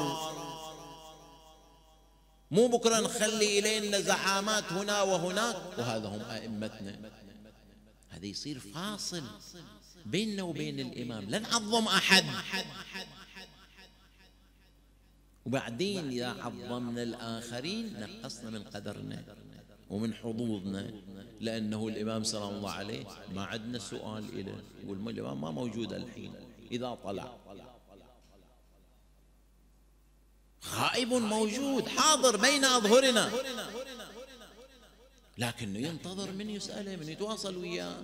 مو بكرة نخلي إلينا زعامات هنا وهناك وهذا هم أئمتنا. هذا يصير فاصل بيننا وبين الإمام، لا نعظم أحد. وبعدين إذا عظمنا الآخرين نقصنا من قدرنا ومن حظوظنا، لأنه الإمام سلام الله عليه ما عندنا سؤال إليه، يقول الإمام ما موجود الحين، إذا طلع غائب موجود حاضر بين أظهرنا، لكنه ينتظر من يسأله، من يتواصل وياه.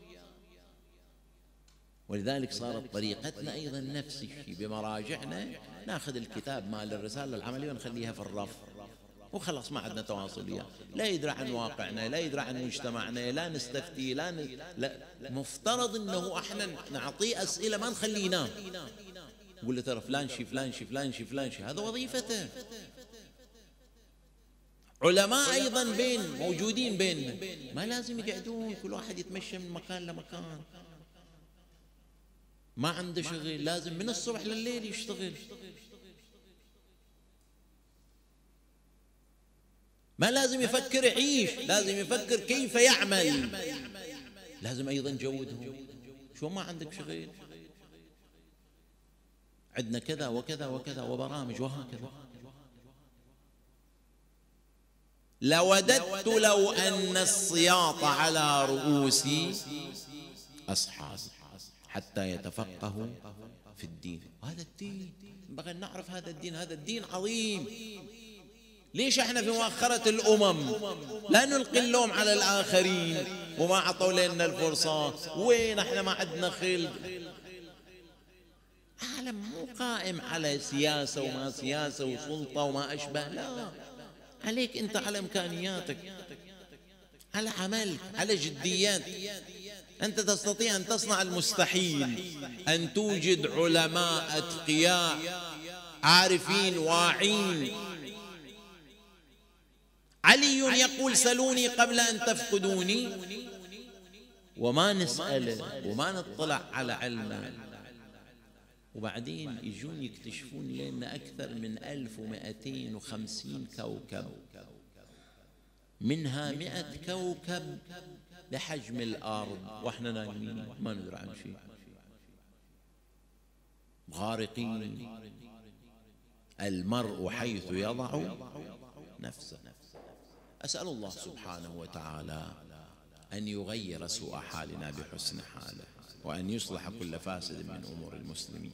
ولذلك صارت طريقتنا أيضا نفس الشيء، بمراجعنا ناخذ الكتاب مال الرسالة العملية ونخليها في الرف، وخلاص ما عندنا تواصل وياه، لا يدري عن واقعنا، لا يدري عن مجتمعنا، لا نستفتي، لا مفترض أنه احنا نعطيه أسئلة ما نخليه ينام، نقول له ترى فلان شي فلان شي فلان شي فلان شي، هذا وظيفته. علماء أيضا موجودين بيننا، ما لازم يقعدون كل واحد يتمشى من مكان لمكان، ما عنده شغل، لازم من الصبح لليل يشتغل، ما لازم يفكر يعيش، لازم يفكر كيف يعمل، لازم أيضا جودهم. شو ما عندك شغل؟ عندنا كذا وكذا وكذا وبرامج وهكذا. لوددت لو أن السياط على رؤوس أصحابي حتى يتفقهوا في الدين. هذا الدين ينبغي نعرف، هذا الدين، هذا الدين عظيم. ليش احنا في مؤخرة الأمم لا نلقي اللوم على الآخرين وما عطوا لنا الفرصة؟ وين احنا ما عندنا خلق؟ عالم مو قائم على سياسة وما سياسة وسلطة وما أشبه، لا، عليك أنت على إمكانياتك، على عملك، على جديات. أنت تستطيع أن تصنع المستحيل، أن توجد علماء أتقياء عارفين واعين. علي يقول سلوني قبل أن تفقدوني، وما نسأله وما نطلع على علمه، وبعدين يجون يكتشفون لنا أكثر من 1250 كوكب، منها 100 كوكب بحجم الأرض، وإحنا نايمين ما ندري عن شيء، غارقين. المرء حيث يضع نفسه. أسأل الله سبحانه وتعالى أن يغير سوء حالنا بحسن حاله، وأن يصلح كل فاسد من أمور المسلمين.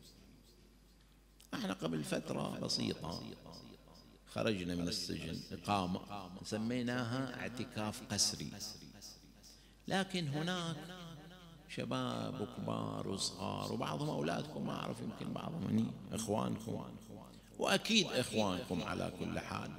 احنا قبل فترة بسيطة خرجنا من السجن إقامة سميناها اعتكاف قسري، لكن هناك شباب وكبار وصغار، وبعضهم أولادكم ما أعرف، يمكن بعضهم إخوانكم، وأكيد إخوانكم على كل حال،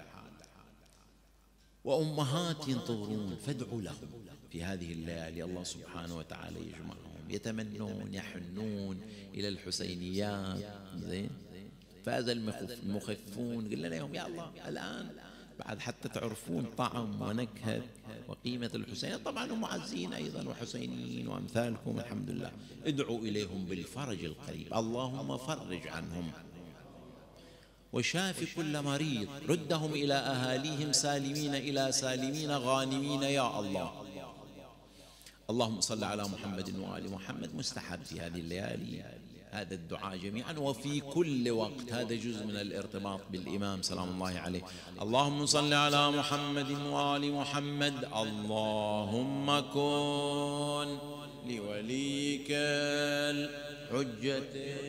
وأمهات ينتظرون، فادعوا لهم في هذه الليالي، الله سبحانه وتعالى يجمعهم، يتمنون يحنون إلى الحسينيات. زين، فاز المخفون، قلنا لهم يا الله الآن بعد حتى تعرفون طعم ونكهة وقيمة الحسين. طبعا هم معزين أيضا وحسينيين وأمثالكم، الحمد لله. ادعوا إليهم بالفرج القريب، اللهم فرج عنهم وشاف كل مريض، ردهم إلى أهاليهم سالمين إلى سالمين غانمين يا الله. اللهم صل على محمد وآل محمد. مستحب في هذه الليالي هذا الدعاء جميعا وفي كل وقت، هذا جزء من الارتباط بالإمام سلام الله عليه. اللهم صل على محمد وآل محمد. اللهم كن لوليك الحجة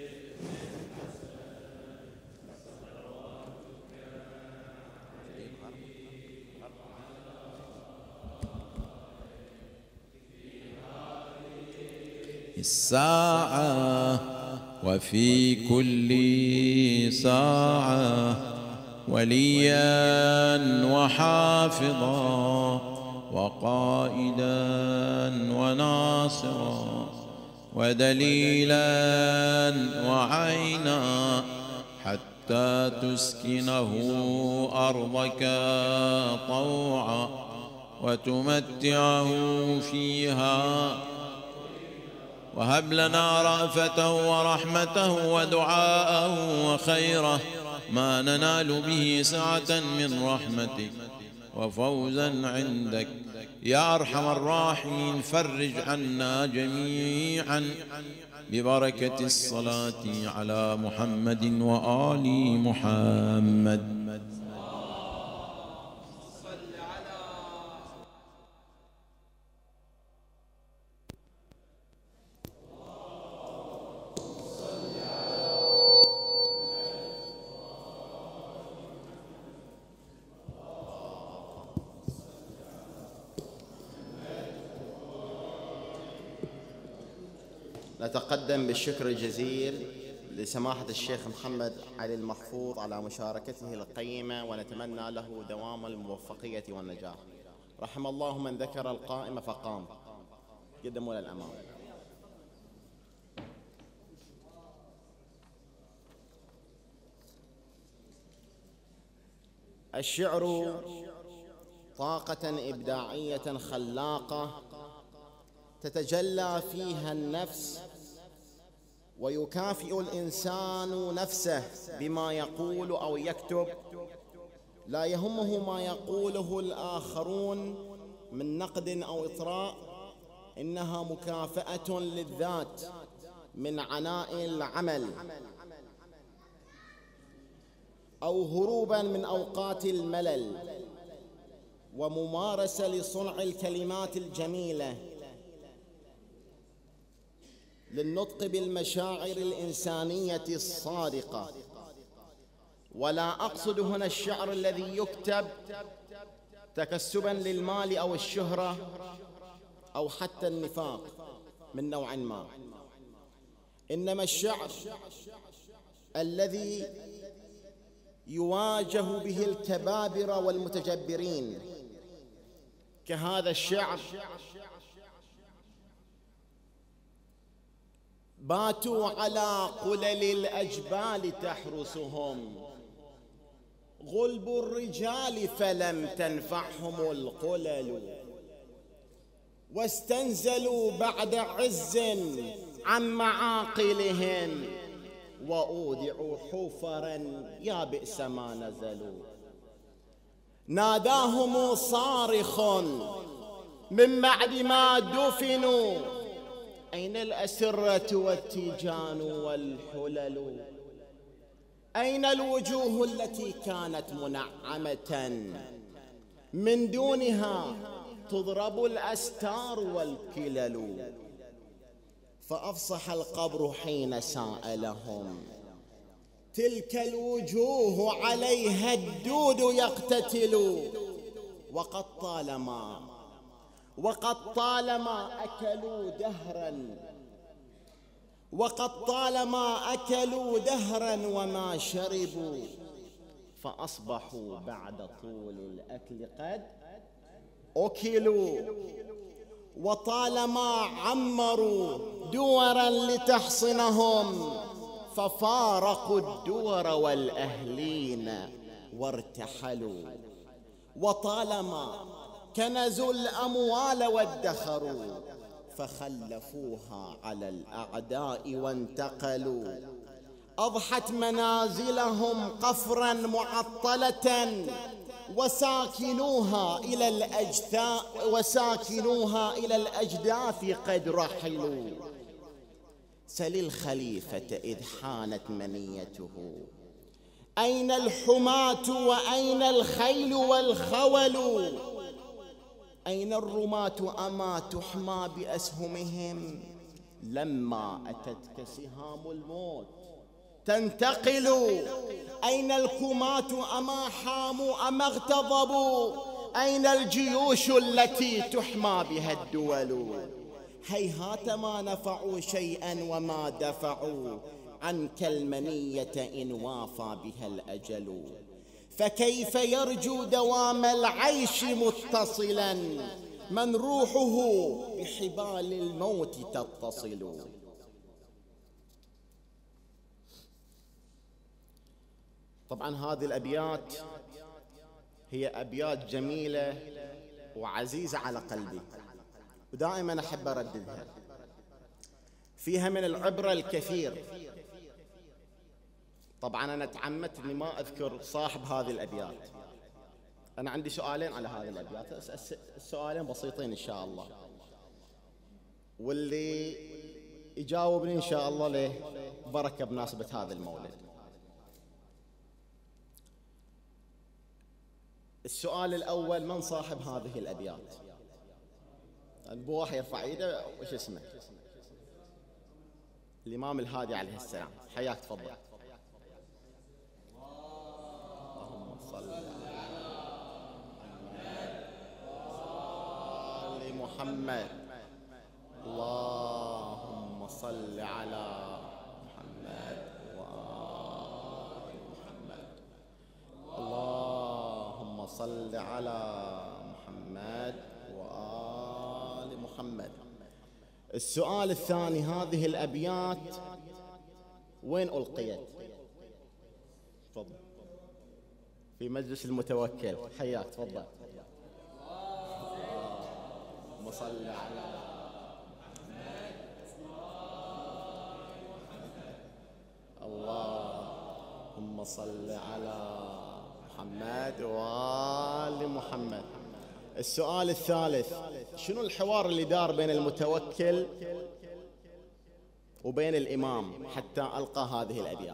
الساعة وفي كل ساعة، وليا وحافظا وقائدا وناصرا ودليلا وعينا، حتى تسكنه أرضك طوعا وتمتعه فيها، وهب لنا رأفته ورحمته ودعاءه وخيره ما ننال به سعة من رحمتك وفوزا عندك يا أرحم الراحمين. فرج عنا جميعا ببركة الصلاة على محمد وآل محمد. نتقدم بالشكر الجزيل لسماحة الشيخ محمد علي المحفوظ على مشاركته القيمة، ونتمنى له دوام الموفقية والنجاح. رحم الله من ذكر القائم فقام. قدموا للأمام. الشعر طاقة إبداعية خلاقة تتجلى فيها النفس، ويكافئ الإنسان نفسه بما يقول أو يكتب، لا يهمه ما يقوله الآخرون من نقد أو إطراء، إنها مكافأة للذات من عناء العمل أو هروبا من أوقات الملل، وممارسة لصنع الكلمات الجميلة للنطق بالمشاعر الإنسانية الصادقة. ولا أقصد هنا الشعر الذي يكتب تكسبا للمال أو الشهرة أو حتى النفاق من نوع ما، إنما الشعر الذي يواجه به الكبابرة والمتجبرين، كهذا الشعر: باتوا على قلل الأجبال تحرسهم، غلب الرجال فلم تنفعهم القلل، واستنزلوا بعد عز عن معاقلهم، وأودعوا حفرا يا بئس ما نزلوا. ناداهم صارخ من بعد ما دفنوا: أين الأسرة والتيجان والحلل؟ أين الوجوه التي كانت منعمة من دونها تضرب الأستار والكلل؟ فأفصح القبر حين سألهم: تلك الوجوه عليها الدود يقتتل، وقد طالما أكلوا دهرا وما شربوا، فأصبحوا بعد طول الأكل قد أكلوا. وطالما عمروا دورا لتحصنهم، ففارقوا الدور والأهلين وارتحلوا. وطالما كنزوا الأموال وادخروا، فخلفوها على الأعداء وانتقلوا. أضحت منازلهم قفرا معطلة، وساكنوها إلى الأجداث قد رحلوا. سل الخليفة إذ حانت منيته: أين الحماة وأين الخيل والخول؟ أين الرماة أما تحمى بأسهمهم؟ لما أتتك سهام الموت تنتقل. أين الكماة أما حاموا أما اغتضبوا؟ أين الجيوش التي تحمى بها الدول؟ هيهات ما نفعوا شيئا وما دفعوا عنك المنية إن وافى بها الأجل. فكيف يرجو دوام العيش متصلا من روحه بحبال الموت تتصل؟ طبعا هذه الأبيات هي أبيات جميلة وعزيزة على قلبي، ودائما أحب أرددها. فيها من العبرة الكثير. طبعا أنا تعمدت أني ما أذكر صاحب هذه الأبيات. أنا عندي سؤالين على هذه الأبيات، السؤالين بسيطين إن شاء الله، واللي يجاوبني إن شاء الله له بركة بمناسبة هذا المولد. السؤال الأول: من صاحب هذه الأبيات؟ البواح يرفع يده. وش اسمه؟ الإمام الهادي عليه السلام. حياك، تفضل. اللهم صل على محمد. اللهم صل على محمد صل على محمد وآل محمد. السؤال الثاني، هذه الأبيات وين ألقيت؟ تفضل. في مجلس المتوكل. حياك، تفضل. اللهم صل على اللهم صل على محمد وآل محمد. السؤال الثالث، شنو الحوار اللي دار بين المتوكل وبين الإمام حتى ألقى هذه الأبيات؟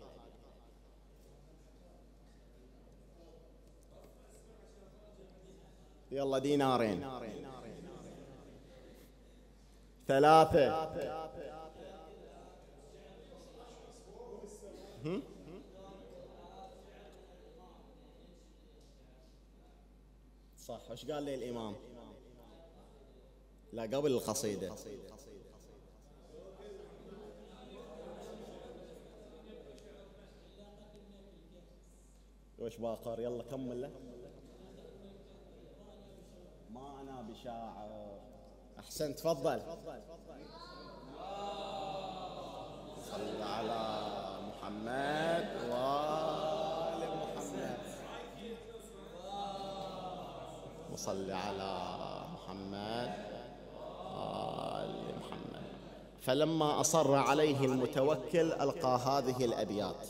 يلا دينارين، 3. صح. وش قال لي الإمام؟ لا، قبل القصيدة. وش باقر؟ يلا كمل له. ما أنا بشاعر. أحسنت، تفضل. صل على محمد وآل محمد. وصل على محمد وآل محمد. فلما أصر عليه المتوكل ألقى هذه الأبيات.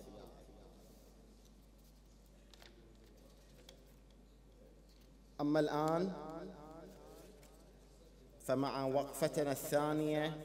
أما الآن فمع وقفتنا الثانية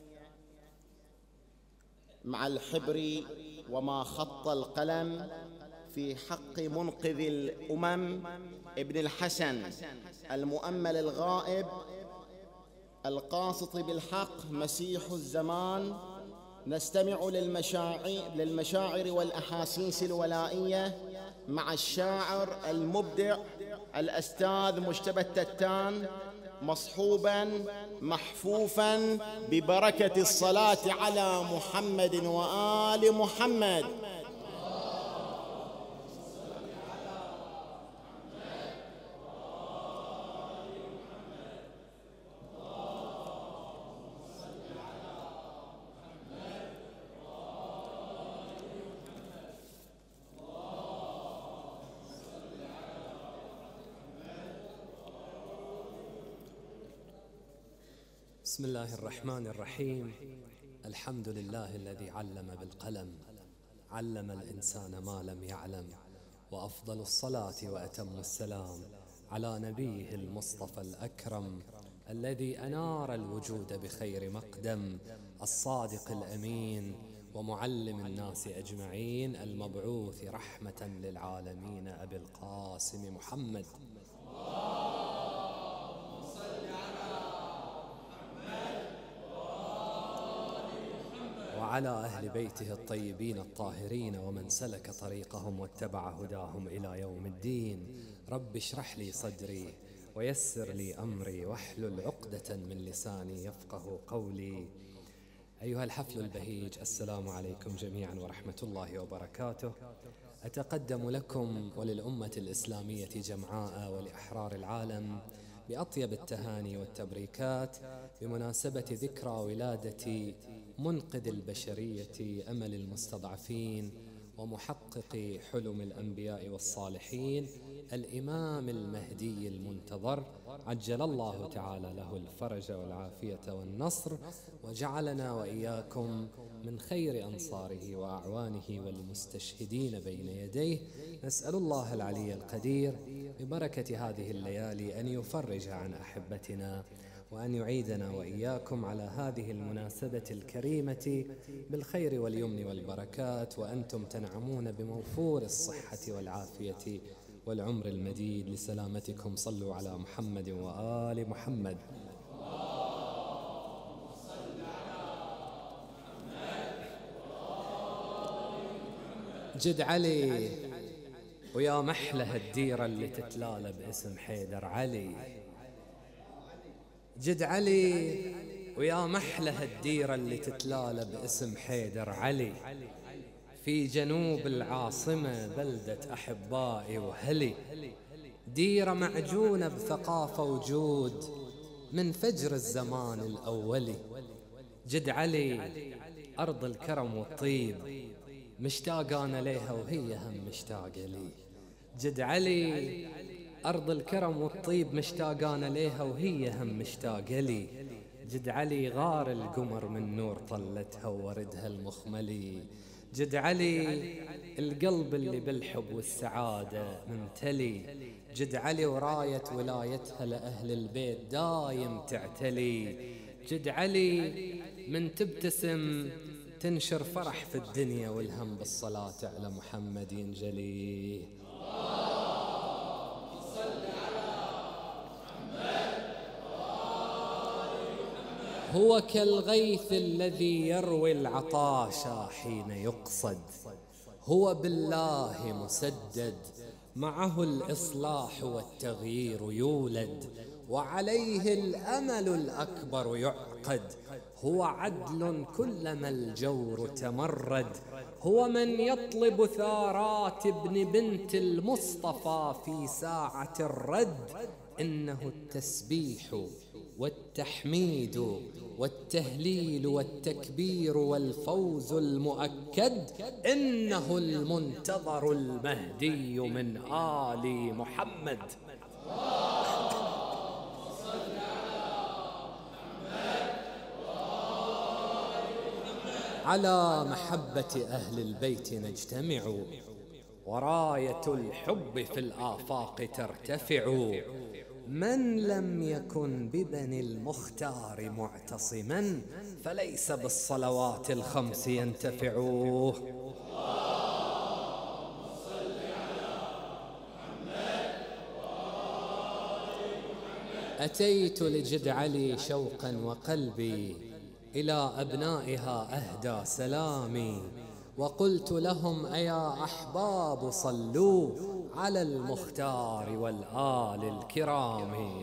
مع الحبر وما خط القلم في حق منقذ الأمم ابن الحسن المؤمل الغائب القاسط بالحق مسيح الزمان. نستمع للمشاعر والأحاسيس الولائية مع الشاعر المبدع الأستاذ مجتبى التتان، مصحوبا محفوفا ببركة الصلاة على محمد وآل محمد. بسم الله الرحمن الرحيم. الحمد لله الذي علم بالقلم، علم الإنسان ما لم يعلم، وأفضل الصلاة وأتم السلام على نبيه المصطفى الأكرم الذي أنار الوجود بخير مقدم، الصادق الأمين ومعلم الناس أجمعين، المبعوث رحمة للعالمين، أبي القاسم محمد. وعلى أهل بيته الطيبين الطاهرين ومن سلك طريقهم واتبع هداهم إلى يوم الدين. رب اشرح لي صدري ويسر لي أمري واحلل عقدة من لساني يفقه قولي. أيها الحفل البهيج، السلام عليكم جميعا ورحمة الله وبركاته. أتقدم لكم وللأمة الإسلامية جمعاء ولأحرار العالم بأطيب التهاني والتبريكات بمناسبة ذكرى ولادة منقذ البشرية، أمل المستضعفين ومحقق حلم الأنبياء والصالحين، الإمام المهدي المنتظر، عجل الله تعالى له الفرج والعافية والنصر، وجعلنا وإياكم من خير أنصاره وأعوانه والمستشهدين بين يديه. نسأل الله العلي القدير ببركة هذه الليالي أن يفرج عن أحبتنا وأن يعيدنا وإياكم على هذه المناسبة الكريمة بالخير واليمن والبركات، وأنتم تنعمون بموفور الصحة والعافية والعمر المديد. لسلامتكم صلوا على محمد وآل محمد. جد علي ويا محله الديرة اللي تتلالى باسم حيدر علي، جد علي ويا محله الديرة اللي تتلالى باسم حيدر علي، في جنوب العاصمة بلدة أحبائي وهلي، ديرة معجونة بثقافة وجود من فجر الزمان الأولي. جد علي أرض الكرم والطيب، مشتاق أنا ليها وهي هم مشتاقة لي. جد علي أرض الكرم والطيب، مشتاق أنا ليها وهي هم مشتاقة لي. جد علي غار القمر من نور طلتها ووردها المخملي. جد علي القلب اللي بالحب والسعادة ممتلي. جد علي وراية ولايتها لأهل البيت دايم تعتلي. جد علي من تبتسم تنشر فرح في الدنيا، والهم بالصلاة على محمد ينجلي. هو كالغيث الذي يروي العطاش حين يقصد، هو بالله مسدد، معه الإصلاح والتغيير يولد، وعليه الأمل الأكبر يعقد. هو عدل كلما الجور تمرد، هو من يطلب ثارات ابن بنت المصطفى في ساعة الرد. إنه التسبيح والتحميد والتهليل والتكبير والفوز المؤكد. إنه المنتظر المهدي من آل محمد. على محبة أهل البيت نجتمع، وراية الحب في الآفاق ترتفع. من لم يكن ببني المختار معتصما، فليس بالصلوات الخمس ينتفع. أتيت لجد علي شوقا وقلبي إلى أبنائها أهدى سلامي، وقلت لهم أيا أحباب صلوا على المختار والآل الكرام.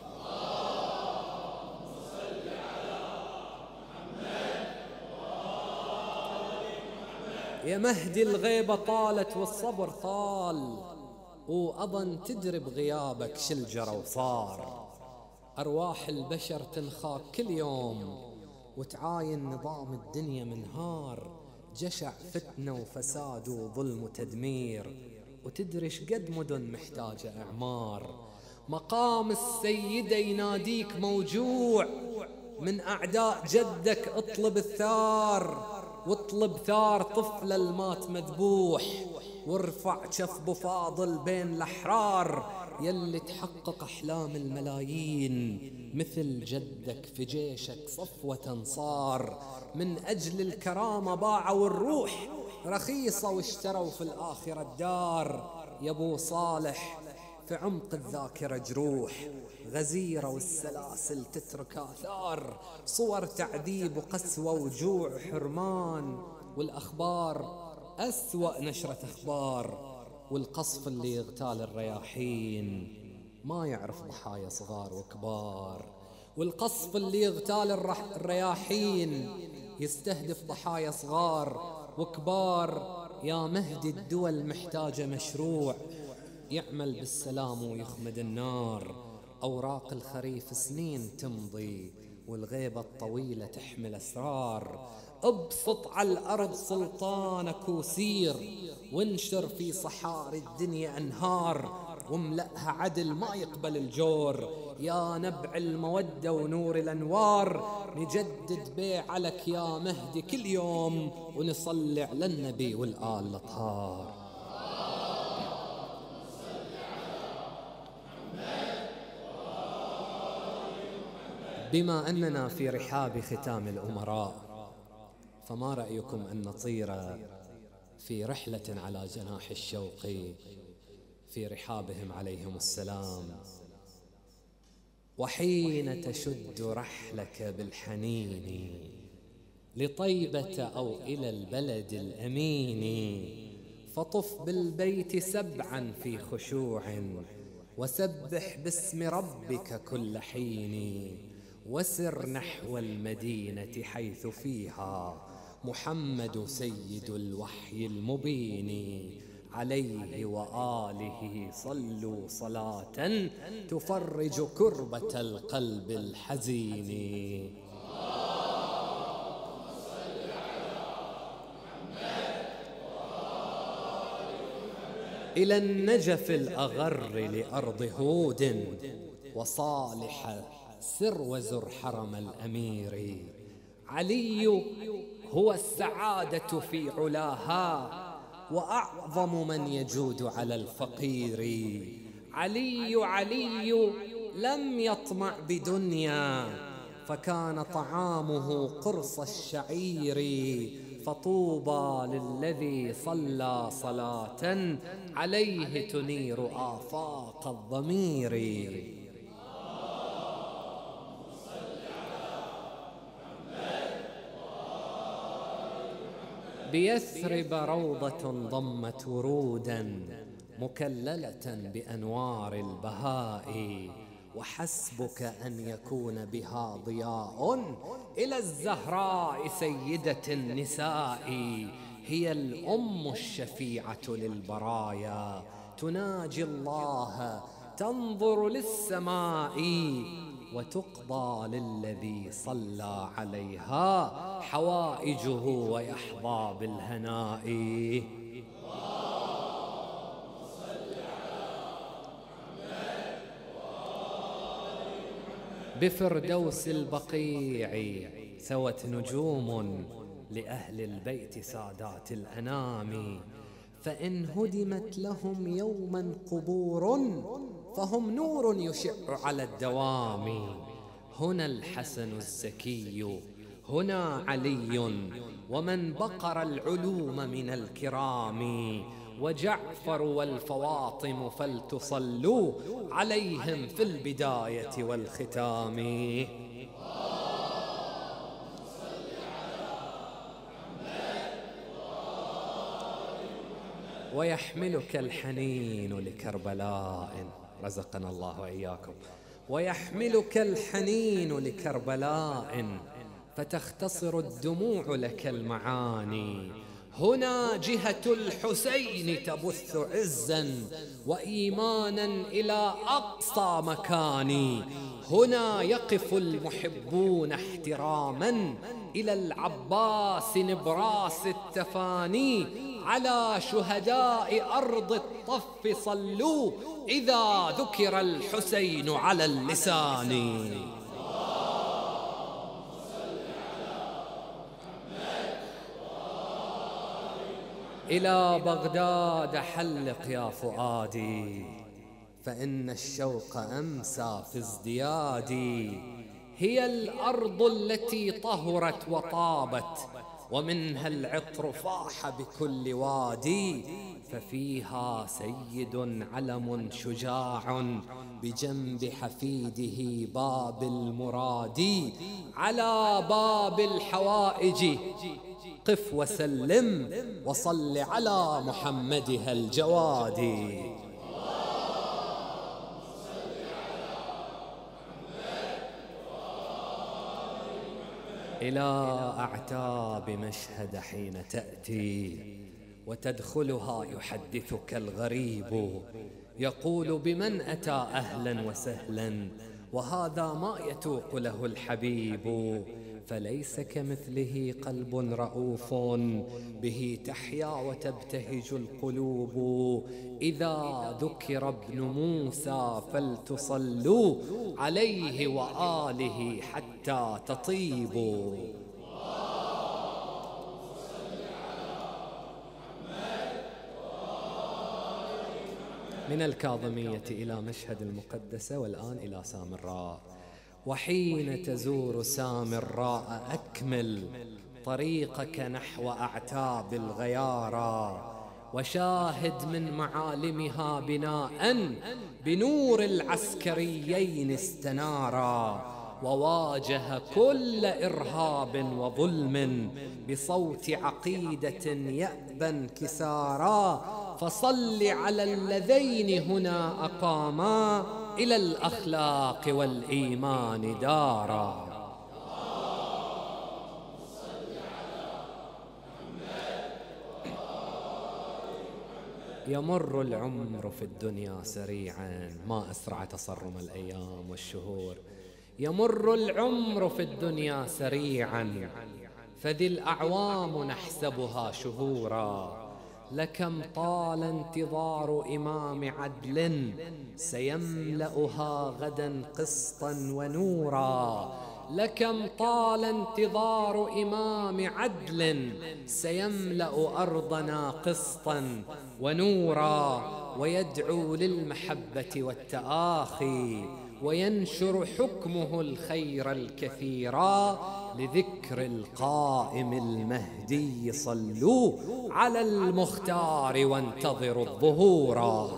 يا مهدي الغيبة طالت والصبر طال، وأظن تدري بغيابك شل جرى وصار. أرواح البشر تنخاك كل يوم، وتعاين نظام الدنيا منهار. جشع فتنة وفساد وظلم وتدمير، وتدري شقد مدن محتاجة إعمار. مقام السيدة يناديك موجوع، من أعداء جدك اطلب الثار، واطلب ثار طفل المات مذبوح، وارفع كف بفاضل بين الأحرار. يلي تحقق أحلام الملايين، مثل جدك في جيشك صفوة انصار. من أجل الكرامة باعوا الروح رخيصة، واشتروا في الآخرة الدار. يا أبو صالح في عمق الذاكرة جروح، غزيرة والسلاسل تترك آثار. صور تعذيب وقسوة وجوع وحرمان، والأخبار أسوأ نشرة أخبار. والقصف اللي يغتال الرياحين ما يعرف ضحايا صغار وكبار. والقصف اللي يغتال الرياحين يستهدف ضحايا صغار وكبار. يا مهدي الدول محتاجة مشروع يعمل بالسلام ويخمد النار. أوراق الخريف سنين تمضي، والغيبة الطويلة تحمل أسرار. ابسط على الأرض سلطانك وسير، وانشر في صحاري الدنيا أنهار، واملأها عدل ما يقبل الجور. يا نبع المودة ونور الأنوار، نجدد بيعلك يا مهدي كل يوم، ونصلي على النبي والآل الأطهار. بما أننا في رحاب ختام الأمراء، فما رأيكم أن نطير في رحلة على جناح الشوق في رحابهم عليهم السلام؟ وحين تشد رحلك بالحنين لطيبة أو إلى البلد الأمين، فطف بالبيت سبعا في خشوع، وسبح باسم ربك كل حين. وسر نحو المدينة حيث فيها محمد سيد الوحي المبين، عليه وآله صلوا صلاة تفرج كربة القلب الحزين. إلى النجف الأغر لأرض هود وصالح سر وزر حرم الأمير. علي هو السعادة في علاها وأعظم من يجود على الفقير. علي لم يطمع بدنيا فكان طعامه قرص الشعير. فطوبى للذي صلى صلاة عليه تنير آفاق الضمير. بيثرب روضة ضمت ورودا مكللة بأنوار البهاء، وحسبك أن يكون بها ضياء إلى الزهراء سيدة النساء. هي الأم الشفيعة للبرايا تناجي الله تنظر للسماء، وتقضى للذي صلى عليها حوائجه ويحظى بالهناء. بفردوس البقيع سوت نجوم لأهل البيت سادات الأنام، فإن هدمت لهم يوما قبور فهم نور يشع على الدوام. هنا الحسن الزكي هنا علي ومن بقر العلوم من الكرام، وجعفر والفواطم فلتصلوا عليهم في البداية والختام. ويحملك الحنين لكربلاء، رزقنا الله وإياكم، ويحملك الحنين لكربلاء فتختصر الدموع لك المعاني. هنا جهة الحسين تبث عزا وإيمانا إلى أقصى مكان. هنا يقف المحبون احتراما إلى العباس نبراس التفاني. على شهداء أرض الطف صلوا إذا ذكر الحسين على اللسان. إلى بغداد حلق يا فؤادي فإن الشوق أمسى في ازديادي. هي الأرض التي طهرت وطابت ومنها العطر فاح بكل وادي. ففيها سيد علم شجاع بجنب حفيده باب المراد. على باب الحوائج قف وسلم وصل على محمدها الجواد. إلى أعتاب مشهد حين تأتي وتدخلها يحدثك الغريب، يقول بمن أتى أهلا وسهلا وهذا ما يتوق له الحبيب. فليس كمثله قلب رؤوف به تحيا وتبتهج القلوب. إذا ذكر ابن موسى فلتصلوا عليه وآله حتى تطيبوا. من الكاظمية إلى مشهد المقدسة والآن إلى سامراء. وحين تزور سامراء أكمل طريقك نحو أعتاب الغيارى، وشاهد من معالمها بناء بنور العسكريين استنارا، وواجه كل إرهاب وظلم بصوت عقيدة يأبى انكسارا. فصل على اللذين هنا أقاما إلى الأخلاق والإيمان دارا. يمر العمر في الدنيا سريعا، ما أسرع تصرم الأيام والشهور. يمر العمر في الدنيا سريعا، فذي الأعوام نحسبها شهورا. لكم طال انتظار إمام عدل، سيملأها غدا قسطا ونورا. لكم طال انتظار إمام عدل، سيملأ أرضنا قسطا ونورا. ويدعو للمحبة والتآخي، وينشر حكمه الخير الكثيرا. لذكر القائم المهدي صلوا على المختار وانتظروا الظهورا.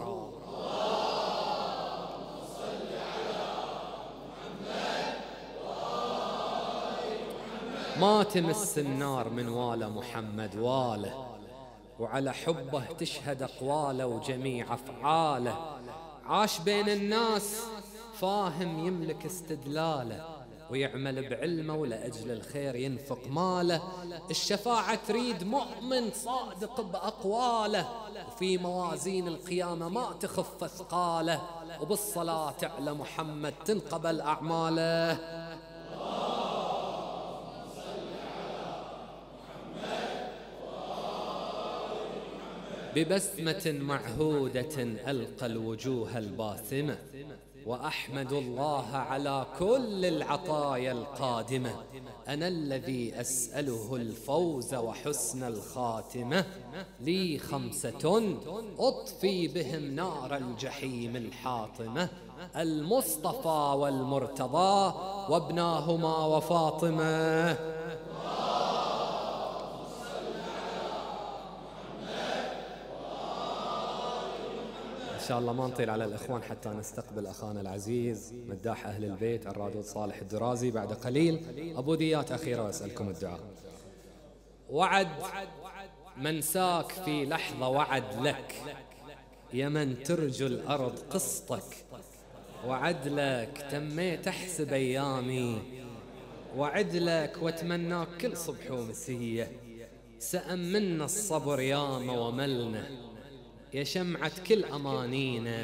ما تمس النار من واله محمد واله، وعلى حبه تشهد أقواله وجميع أفعاله. عاش بين الناس فاهم يملك استدلاله، ويعمل بعلمه ولأجل الخير ينفق ماله. الشفاعة تريد مؤمن صادق بأقواله، وفي موازين القيامة ما تخف أثقاله. وبالصلاة على محمد تنقبل أعماله. ببسمة معهودة ألقى الوجوه الباسمة، وأحمد الله على كل العطايا القادمة. أنا الذي أسأله الفوز وحسن الخاتمة. لي 5 أطفي بهم نار الجحيم الحاطمة، المصطفى والمرتضى وابناهما وفاطمة. إن شاء الله ما نطيل على الإخوان حتى نستقبل أخانا العزيز مداح أهل البيت الرادود صالح الدرازي بعد قليل. أبو ذيات أخيرة وأسألكم الدعاء. وعد من ساك في لحظة وعد لك، يا من ترجو الأرض قسطك. وعد لك تميت أحسب أيامي، وعد لك واتمناك كل صبح ومسية. سأمنا الصبر ياما وملنا، يا شمعة كل أمانينا.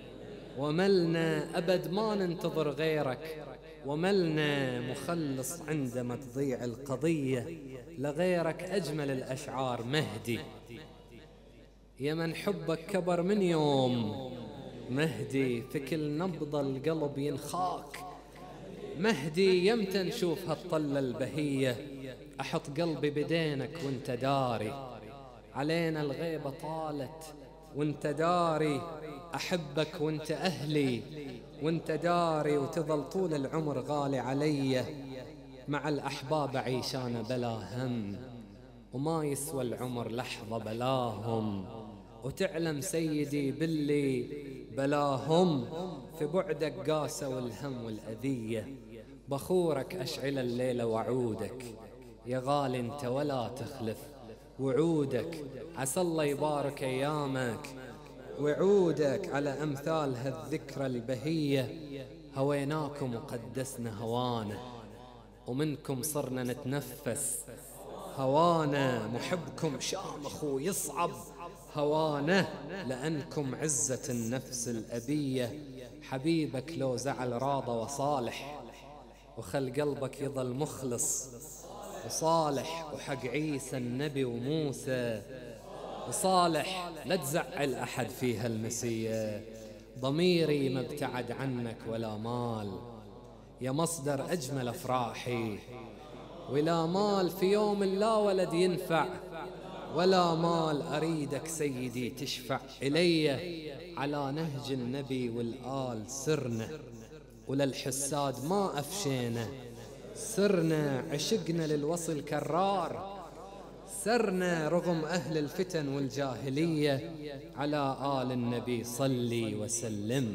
وملنا أبد ما ننتظر غيرك، وملنا مخلص عندما تضيع القضية. لغيرك أجمل الأشعار مهدي، يا من حبك كبر من يوم. مهدي في كل نبضة القلب ينخاك. مهدي يمتى نشوف هالطلة البهية، أحط قلبي بدينك وانت داري. علينا الغيبة طالت وانت داري، أحبك وانت أهلي وانت داري. وتظل طول العمر غالي علي، مع الأحباب أعيش أنا بلا هم، وما يسوى العمر لحظة بلاهم. وتعلم سيدي باللي بلاهم، في بعدك قاسوا الهم والأذية. بخورك أشعل الليلة وعودك، يا غالي انت ولا تخلف وعودك. عسى الله يبارك أيامك وعودك على أمثال هالذكرى البهية. هويناكم وقدسنا هوانا، ومنكم صرنا نتنفس هوانا. محبكم شامخ ويصعب هوانا، لأنكم عزة النفس الأبية. حبيبك لو زعل راضى وصالح، وخل قلبك يظل مخلص وصالح. وحق عيسى النبي وموسى وصالح، لا تزعل أحد فيها المسية. ضميري ما ابتعد عنك ولا مال، يا مصدر أجمل أفراحي. ولا مال في يوم لا ولد ينفع، ولا مال أريدك سيدي تشفع إلي. على نهج النبي والآل سرنا، وللحساد ما أفشينا. سرنا عشقنا للوصل كرار، سرنا رغم أهل الفتن والجاهلية. على آل النبي صلي وسلم،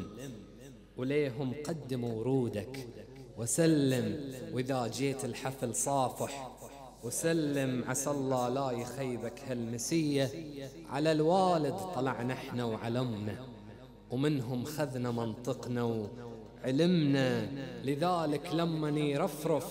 وليهم قدم ورودك وسلم. وإذا جيت الحفل صافح وسلم، عسى الله لا يخيبك هالمسية. على الوالد طلعنا احنا وعلمنا، ومنهم خذنا منطقنا وعلمنا. لذلك لما يرفرف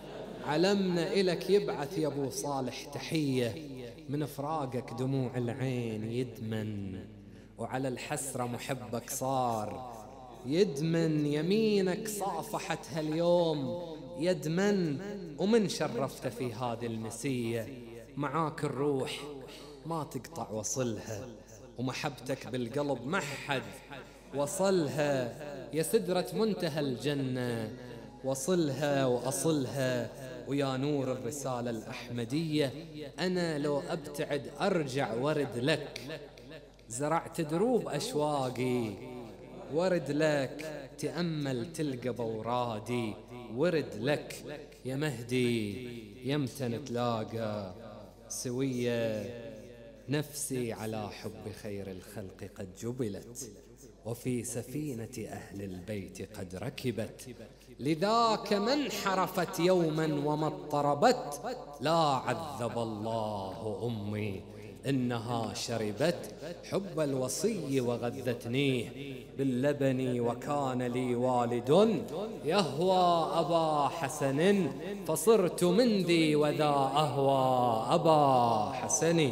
علمنا إلك يبعث يا أبو صالح تحية. من فراقك دموع العين يدمن، وعلى الحسرة محبك صار. يدمن يمينك صافحتها اليوم يدمن، ومن شرفت في هذه المسية معاك الروح ما تقطع وصلها، ومحبتك بالقلب ما حد وصلها. يا سدرة منتهى الجنة وصلها وأصلها، ويا نور الرسالة الأحمدية أنا لو أبتعد أرجع ورد لك. زرعت دروب أشواقي ورد لك، تأمل تلقى بورادي ورد لك. يا مهدي يمتى نتلاقى سوية، نفسي على حب خير الخلق قد جبلت، وفي سفينة أهل البيت قد ركبت. لذاك من حرفت يوما وما اضطربت، لا عذب الله أمي إنها شربت. حب الوصي وغذتنيه باللبن، وكان لي والد يهوى أبا حسن، فصرت من ذي وذا أهوى أبا حسن.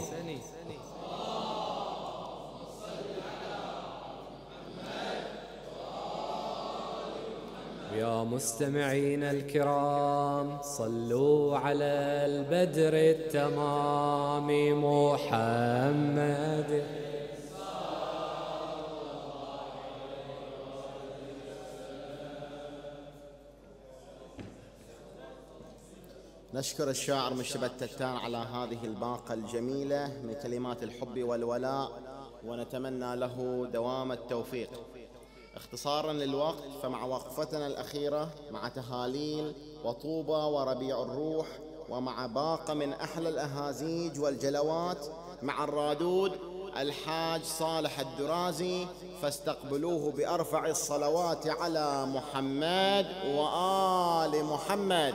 يا مستمعين الكرام صلوا على البدر التمام محمد. نشكر الشاعر مشتبه التتان على هذه الباقة الجميلة من كلمات الحب والولاء، ونتمنى له دوام التوفيق. اختصارا للوقت، فمع وقفتنا الأخيرة مع تهاليل وطوبة وربيع الروح، ومع باقة من أحلى الأهازيج والجلوات مع الرادود الحاج صالح الدرازي، فاستقبلوه بأرفع الصلوات على محمد وآل محمد.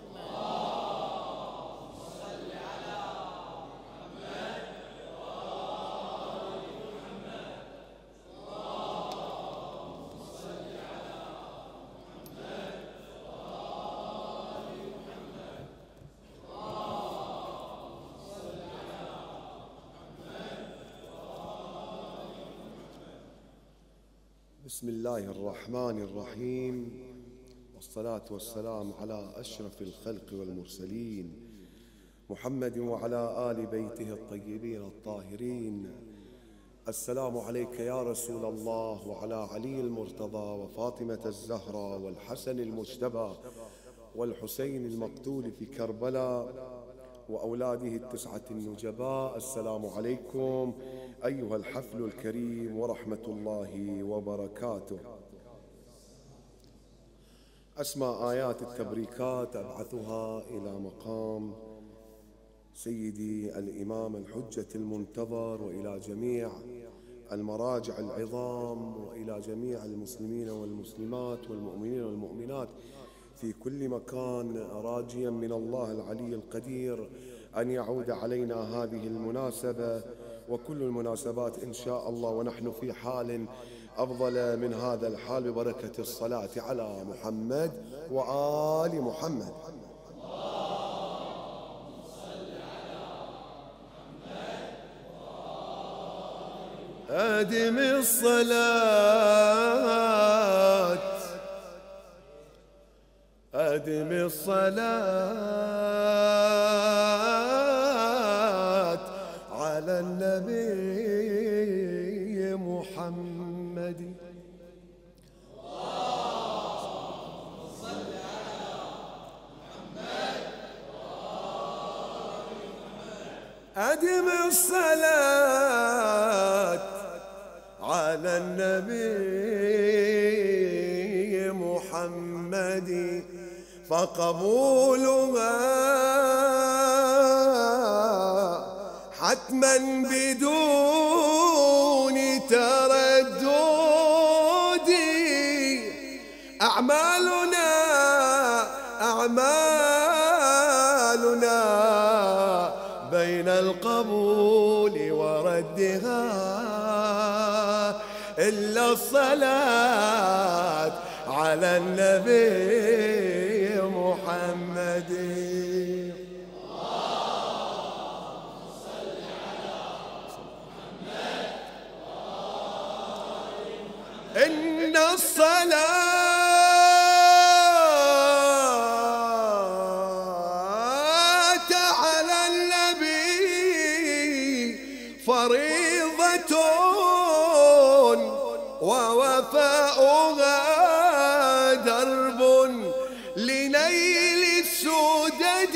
بسم الله الرحمن الرحيم، والصلاة والسلام على أشرف الخلق والمرسلين محمد وعلى آل بيته الطيبين الطاهرين. السلام عليك يا رسول الله، وعلى علي المرتضى وفاطمة الزهراء والحسن المجتبى والحسين المقتول في كربلاء وأولاده 9 النجباء. السلام عليكم أيها الحفل الكريم ورحمة الله وبركاته. أسمى آيات التبريكات أبعثها إلى مقام سيدي الإمام الحجة المنتظر، وإلى جميع المراجع العظام، وإلى جميع المسلمين والمسلمات والمؤمنين والمؤمنات في كل مكان، راجيا من الله العلي القدير أن يعود علينا هذه المناسبة وكل المناسبات إن شاء الله، ونحن في حال أفضل من هذا الحال ببركة الصلاة على محمد وآل محمد. أدم الصلاة أدم الصلاة على النبي محمد. أدم الصلاة على النبي محمد، فقبولها حتما بدون تردد. أعمالنا بين القبول وردها، إلا الصلاة على النبي محمد. اللهم صل على محمد إن الصلاة على النبي فريضة ووفاؤها درب لنيل السدد.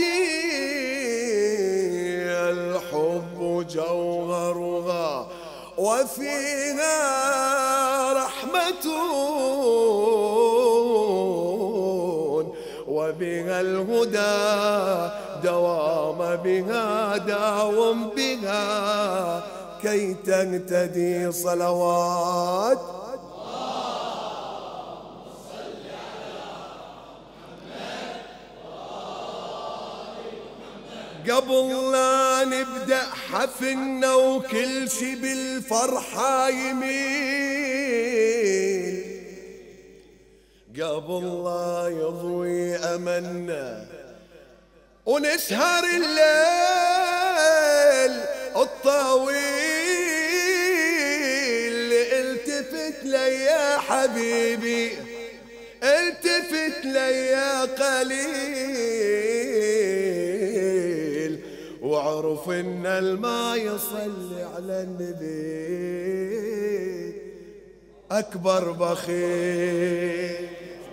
الحب جوهرها وفيها رحمة وبها الهدى دوام بها داوم بها كي تهتدي صلوات. قبل لا نبدأ حفلنا وكل شي بالفرحة يميل، قبل لا يضوي أملنا ونسهر الليل الطويل، التفت لي يا حبيبي التفت لي يا قليل، واعرف ان الما يصلي على النبي اكبر بخيل.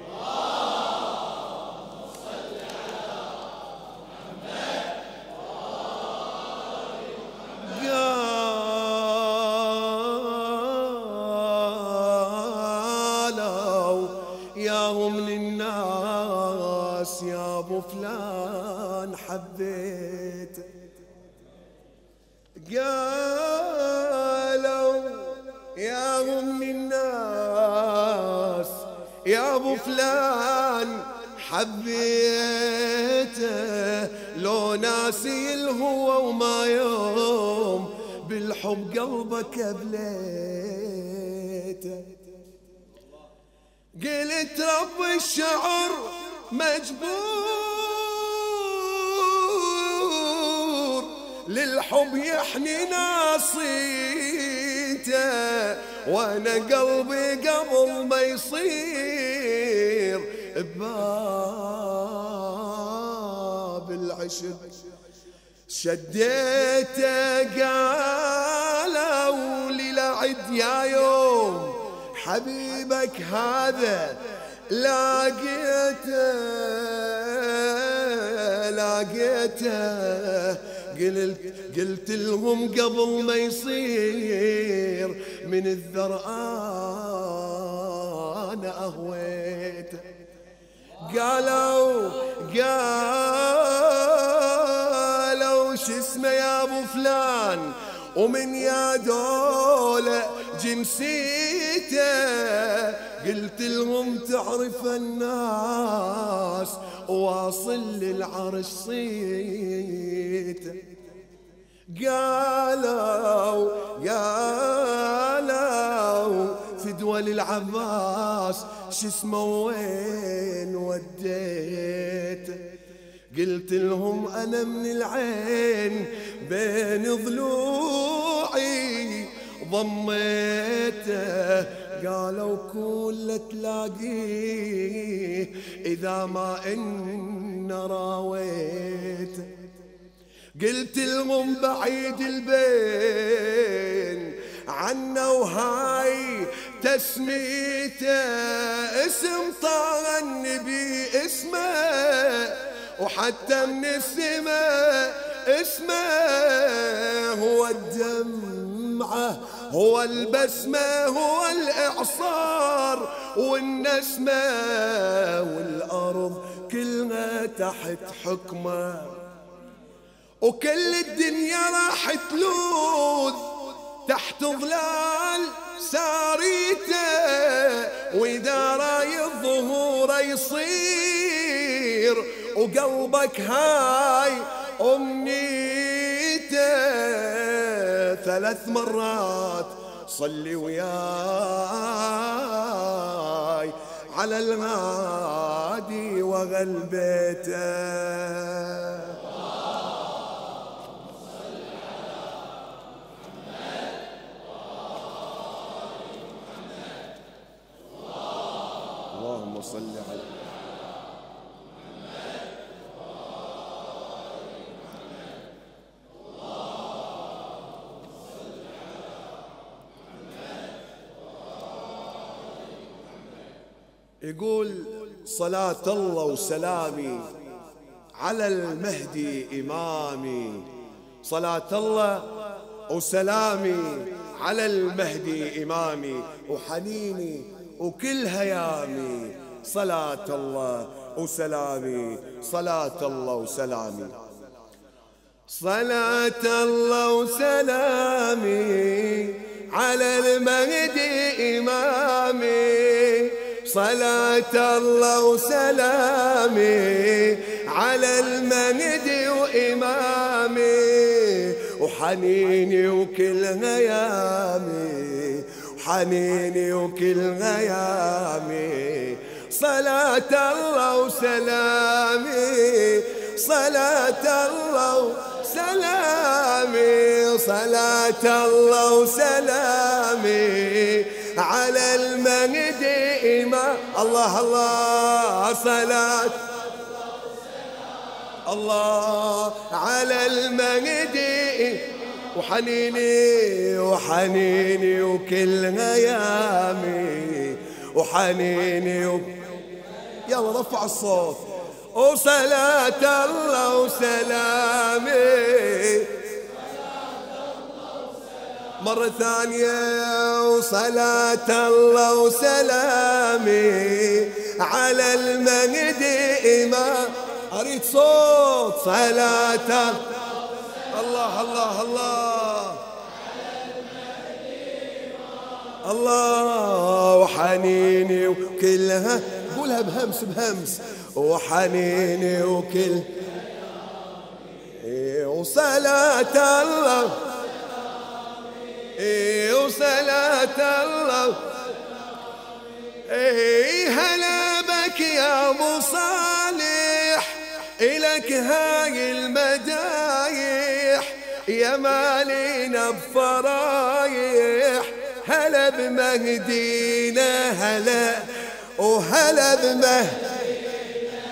من الناس يا ابو فلان حبيت، قالوا يا من الناس يا ابو فلان حبيته، لو ناسي الهوى وما يوم بالحب قلبك ابليته. قلت رب الشعر مجبور للحب يحني ناصيته، وانا قلبي قبل ما يصير بباب العشق شديته، قالوا لي لعد يا يوم حبيبك هذا لاقيته قلت لهم قبل ما يصير من الذرآن أهويته. قالوا شو اسمه يا ابو فلان ومن يا دولة جنسيته، قلت لهم تعرف الناس واصل للعرش صيته. قالوا في دول العباس شو اسمه وين وديته، قلت لهم انا من العين بين ضلوعي ضميته، قالوا كل تلاقيه إذا ما إن راويته. قلت لهم بعيد البين عنا وهاي تسميته، اسم طه النبي اسمه، وحتى من السماء اسمه، هو الدمعة هو البسمة هو الإعصار والنسمة، والأرض كلها تحت حكمه، وكل الدنيا راح تلوذ تحت ظلال ساريته، وإذا راي الظهور يصير وقلبك هاي أمنيته. 3 مرات صلي وياي على الهادي وغلبته. اللهم صل على يقول صلاة الله وسلامي على المهدي إمامي، صلاة الله وسلامي على المهدي إمامي، وحنيني وكل هيامي صلاة الله وسلامي، صلاة الله وسلامي، صلاة الله وسلامي على المهدي إمامي، صلاة الله وسلامي على المهدي وإمامي، وحنيني وكل هيامي، وحنيني وكل هيامي صلاة الله وسلامي، صلاة الله وسلامي، صلاة الله وسلامي على المهدي إمام. الله الله صلاة الله على المهدي، وحنيني وحنيني وكل هيامي، وحنيني يلا رفع الصوت، وصلاة الله وسلامي مرة ثانية، وصلاة الله وسلامي على المهدي إمام. أريد صوت صلاة الله الله الله الله، وحنيني وكلها قولها بهمس بهمس، وحنيني وكل وصلاة الله وصلاة الله. هلا بك يا ابو صالح، إلك هاي المدايح يا مالينا بفرايح، هلا بمهدينا هلا وهلا بمهدينا،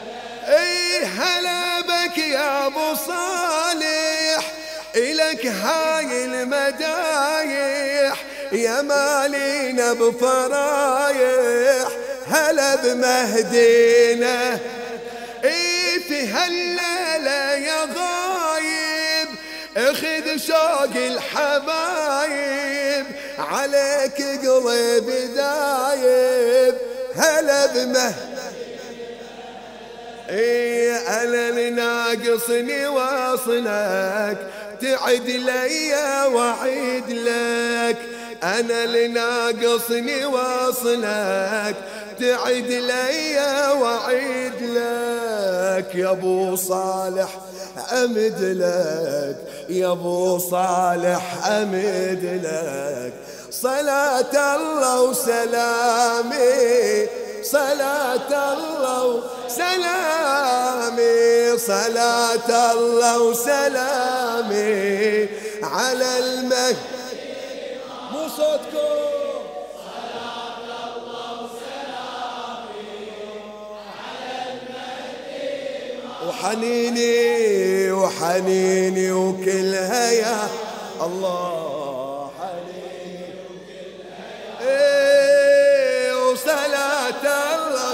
هلا بك يا ابو صالح، إلك هاي المدايح يا مالينا بفرايح، هلا بمهدينا. في هالليلة يا غايب اخذ شوق الحبايب، عليك قلبي دايب، هلا بمهدينا. أنا اللي ناقصني واصلك، تعد لي وعيد لك، أنا اللي ناقصني واصلك، تعد لي وعيد لك، يا ابو صالح أمد لك، يا ابو صالح أمد لك، صلاة الله وسلامي، صلاة الله وسلامي، صلاة الله وسلامي على المهدي. مو صوتكم. صلاة الله وسلامي على المهدي، وحنيني وحنيني وكلها يا الله، حنيني وكلها وصلاة الله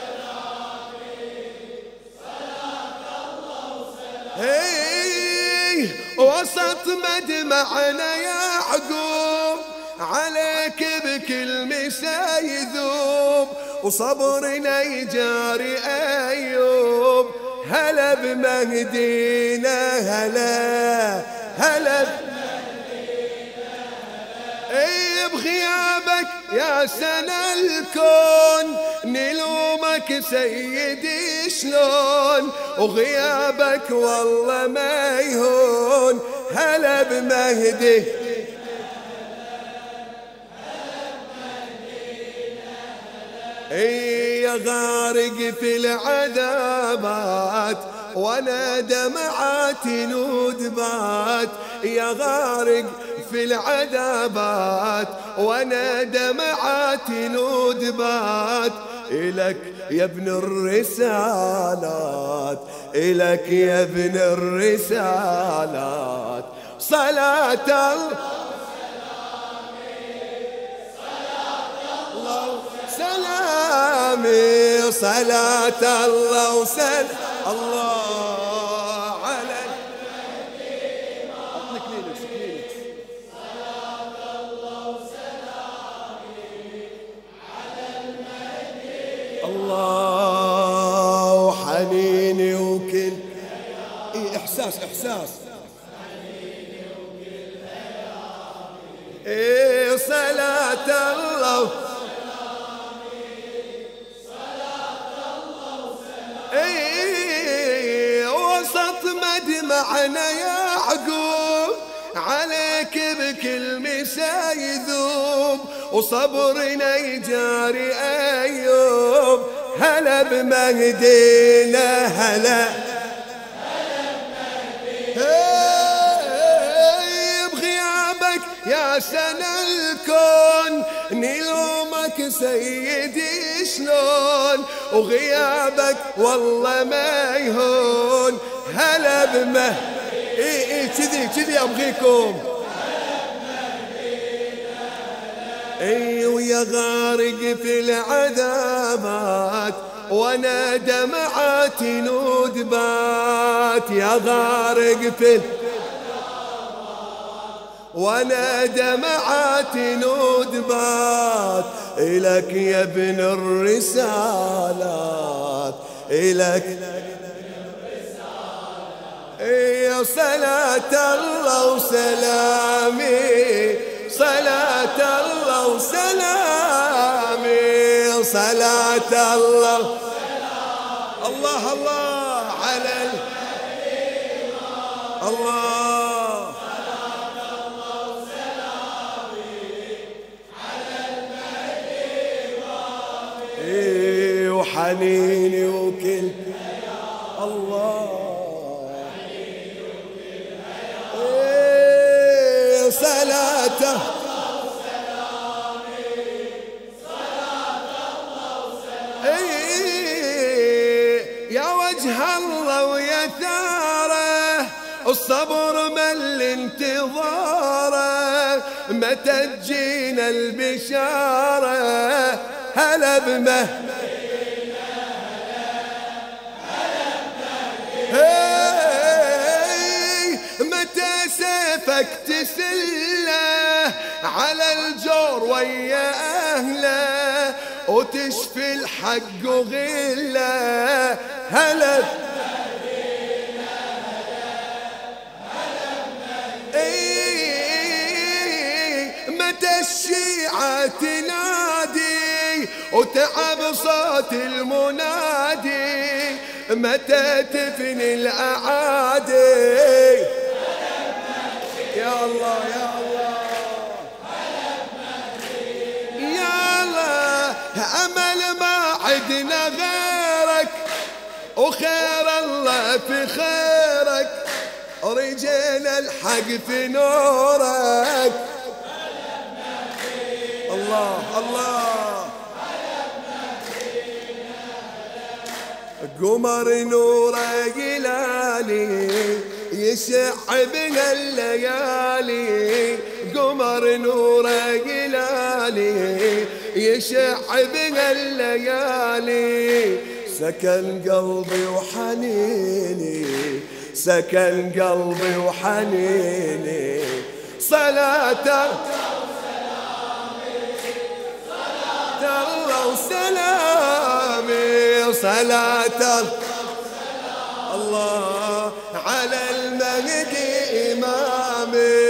وسط مدمعنا يعقوب، عليك بكل مسا يذوب، وصبرنا يجاري أيوب، هلا بمهدينا هلا هلا بغيابك يا سنة الكون، نلومك سيدي شلون، وغيابك والله ما يهون، هلا بمهدي. يا غارق في العذابات وانا دمعاتي ندبات، يا غارق في العذابات وانا دمعاتي ندبات، إلك يا ابن الرسالات، إلك يا ابن الرسالات صلاة الله سلامي، صلاة الله وسلام الله على أطلق ليلك سكينك صلاة الله وسلامي على المهدي الله وحنيني وكل إحساس إيه صلاة الله إيه وسط مدمعنا يا عقوب عليك بكل مسا يذوب وصبرنا يجاري أيوب هلا بمهدينا هلا بغيابك يا سنة الكون نلومك سيدي شلون وغيابك والله ما يهون هلا بمهدينا كذي أبغيكم ويا غارق في العذابات وانا دمعاتي نودبات يا غارق في وانا دمعاتي نودبات إلك يا ابن الرسالات إلك يا صلاة الله وسلامي صلاة الله وسلامي صلاة الله الله الله على الله صلاة الله وسلامي على المهدي وحنيني وكل الله صلاته يا وجه الله ويا ثاره الصبر مل انتظاره متى تجينا البشاره هلا بمهدينا متى سيفك تسله على الجور ويا أهله وتشفي الحق وغله هلا متى الشيعة تنادي وتعب صوت المنادي متى تفني الأعادي يا الله يا الله يا الله أمل ما عدنا غيرك وخير الله في خيرك رجينا الحق في نورك الله الله قمر نوره جلالي يشع بها الليالي قمر نوره جلالي يشع بها الليالي سكن قلبي وحنيني سكن قلبي وحنيني صلاة الله وسلامي صلاة الله على المهدي إمامي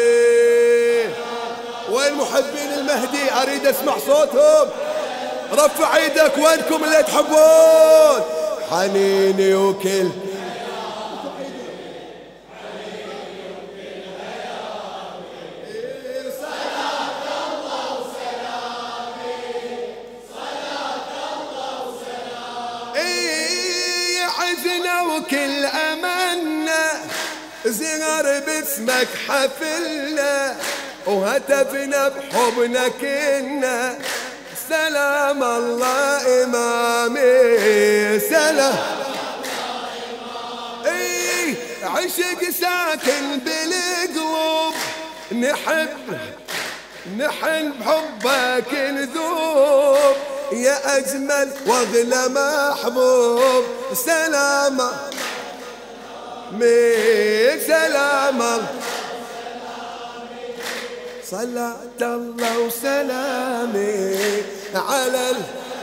وين محبين المهدي أريد أسمع صوتهم رفع ايدك وينكم اللي تحبون حنيني وكل وكل أمنا زغر باسمك حفلنا وهتفنا بحضنك إنا سلام الله إمامي سلام اي عشق ساكن بالقلوب نحن بحبك نذوب يا أجمل وأغلى محبوب سلام سلام صلاة الله وسلامي على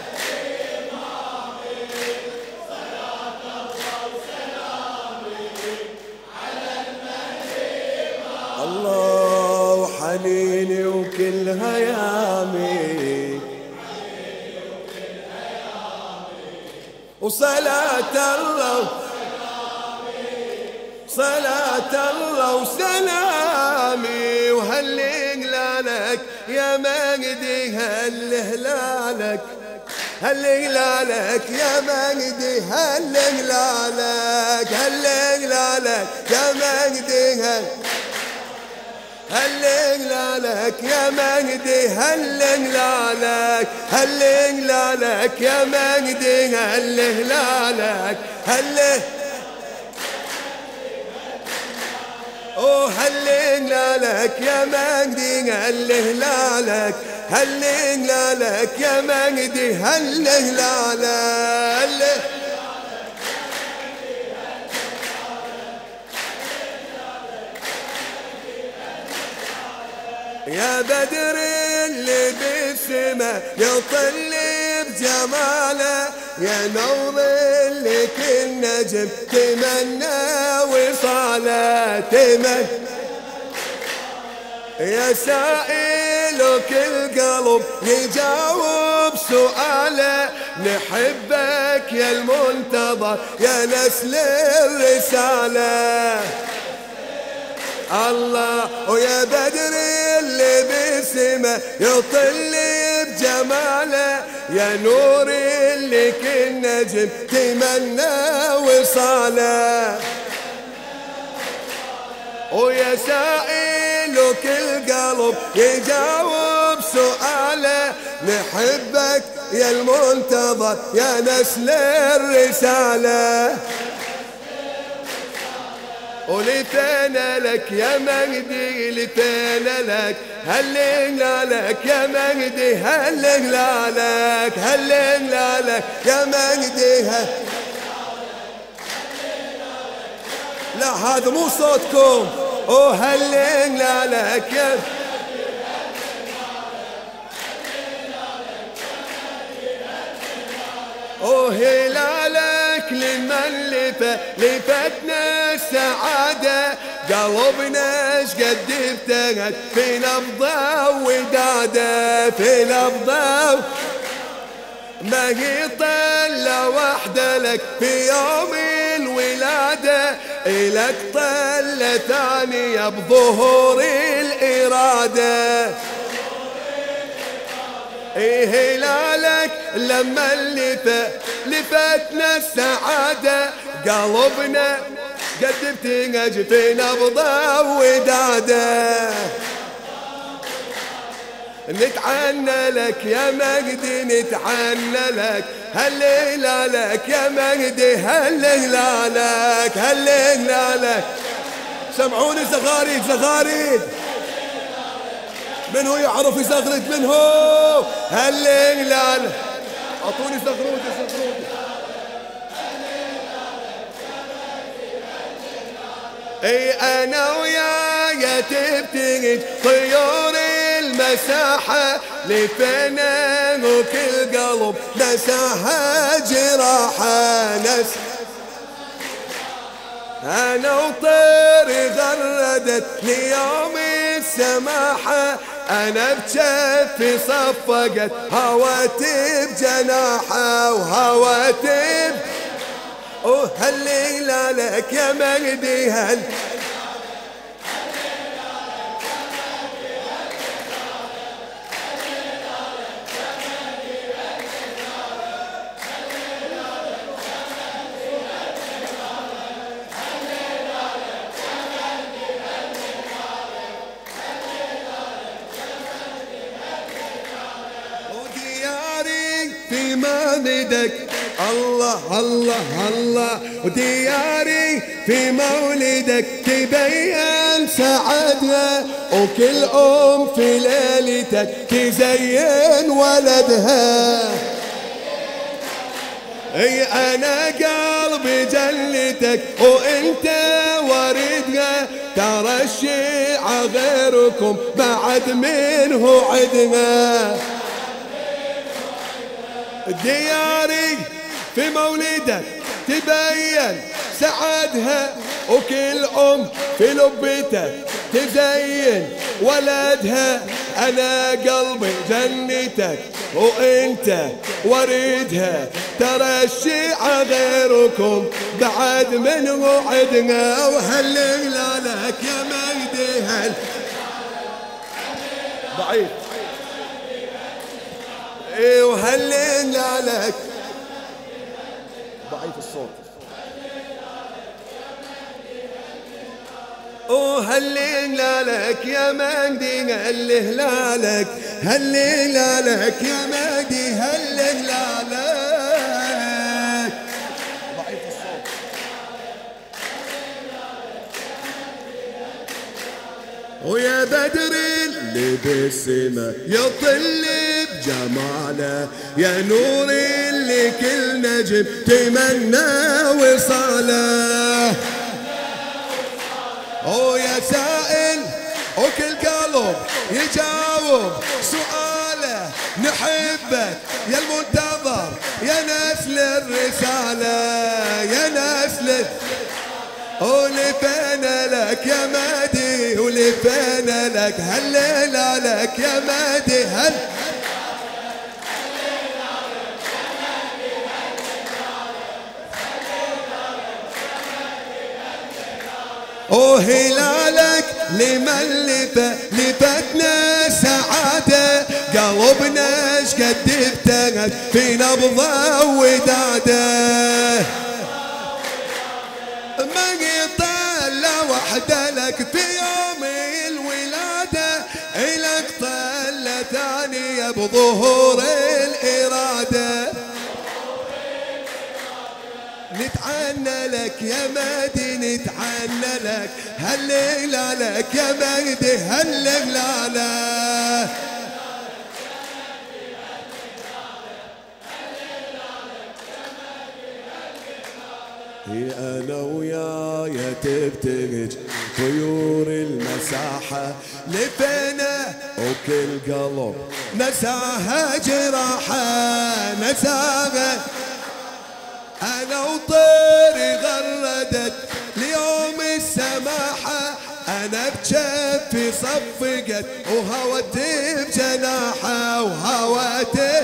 الله وحنيني وكل هيامي وصلاة الله صلاة الله وسلامي وهالهلالك يا مجدي هالهلالك هالهلالك يا مجدي هالهلالك هالهلالك يا مجدي هالهلالك يا مجدي هالهلالك هالهلالك يا مجدي هالهلالك هالهلالك يا مجدي هالهلالك هالهلالك يا مجدي هالهلالك يا بدر اللي بالسما يطل بجماله يا نور اللي كل نجم تمنى وصاله يا سائل كل قلب يجاوب سؤاله نحبك يا المنتظر يا نسل الرسالة الله ويا بدر اللي بسمه يطل بجماله يا نور اللي كل نجم تمنى وصاله ويا سائل كل قلب يجاوب سؤاله نحبك يا المنتظر يا نسل الرسالة ولفينا لك يا مجدي لفينا لك هالهلالك يا مجدي هالهلالك هالهلالك يا مجدي لا هذا مو صوتكم هالهلالك يا هلالك لمن لفتنا السعادة قلبنا شقد ابتهج في نبضة ودادة في نبضة ما هي طلة واحدة لك في يوم الولادة إلك طلة ثانية بظهور الإرادة هلالك لما لفتنا السعادة قلبنا قد بتنهج في نبضة ودادة نتعنى لك يا مجدي نتعنى لك هالهلالك يا مجدي هالهلالك هالهلالك سمعوني زغاريد زغاريد من هو يعرف يزغرد من هو هالهلال اعطوني زغرود زغرود اي انا وياك تبتهج طيور المساحة لفنا وكل قلب مساحة جراحة أنا وطيري غردت ليوم السماحة أنا بجفي صفقت هواتي بجناحة وهواتي هالهلالك يا مجدي مولدك. الله الله الله ودياري في مولدك تبين سعدها، وكل أم في ليلتك تزين ولدها. اي انا قلبي جلتك وانت وردها، ترى الشيعة غيركم بعد منه عدنا. دياري في مولدك تبين سعدها، وكل ام في لبتك تزين ولدها. انا قلبي جنتك وانت وردها، ترى الشيعة غيركم بعد منه عدنا. وهلل لك يا مهدي هل ضعيف ايه، وهلل لك ضعيف الصوت. وهلل لك يا مهدي هلل لك، هلل لك يا مهدي هلل لك. ضعيف الصوت. ويا بدر اللي بالسما يطل بجماله، يا نور اللي كل نجم تمنى وصاله. يا سائل وكل قلب يجاوب سؤاله، نحبك يا المنتظر يا نسل الرسالة، يا نسل ولفينا لك يا مهدي، ولفينا لك هلل لك يا مهدي هل. وهلالك لمن لفتنا سعادة، قلبنا شقد ابتغت في نبضه وداده. من يطلع وحده لك في يوم الولادة، إلك طلة ثانية بظهور الإرادة. نتعنى لك يا مهدي نتعنى لك، هلل لك يا مهدي هلل لك. هي انا ويايا تبتهج طيور المساحة، لفينا وكل قلب نساها جراحة، نساها. أنا وطيري غردت ليوم السماحة، أنا بجفي صفقت وهوتي بجناحة، وهوتي.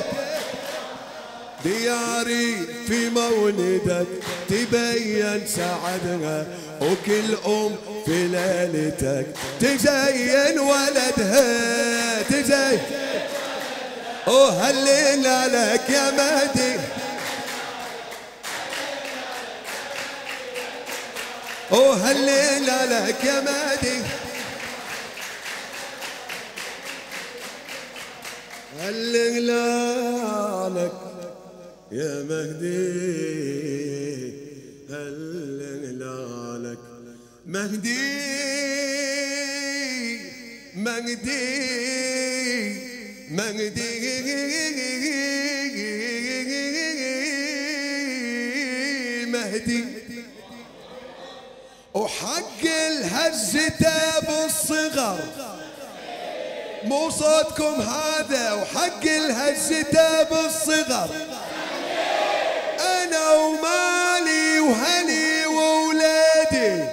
دياري في مولدك تبين سعدها، وكل أم في ليلتك تزين ولدها، تزين. وهلل لك يا مهدي، وهلل لك يا مهدي هلل لك يا مهدي هلل لك. مهدي مهدي مهدي مهدي، وحق الهزة بالصغر مو صوتكم هذا، وحق الهزة بالصغر. أنا ومالي وهلي وولادي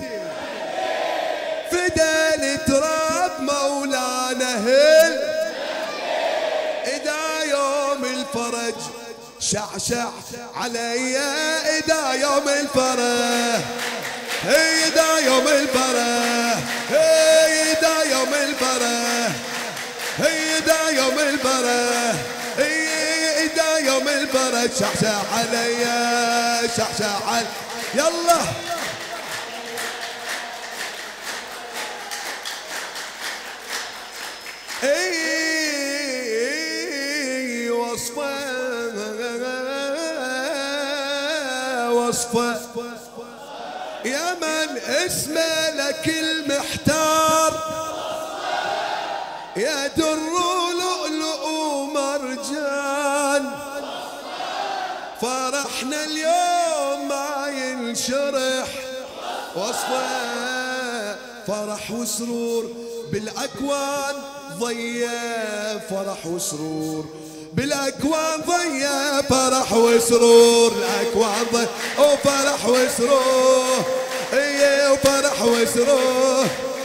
فدا لتراب مولانا هل. إذا يوم الفرج شعشع عليا، إذا يوم الفرج، إذا يوم الفرح، إذا يوم الفرح، إذا يوم الفرح، إذا يوم الفرح شعشع عليا، شعشع علي. يلا وصفه وصفه يا من اسمه لك المحتار يا در لؤلؤ ومرجان فرحنا اليوم ما ينشرح وصفه فرح وسرور بالاكوان ضيّة فرح وسرور بالاكوان ضيّة فرح وسرور الاكوان ضيّة وفرح وسرور ايه وفرح وسرور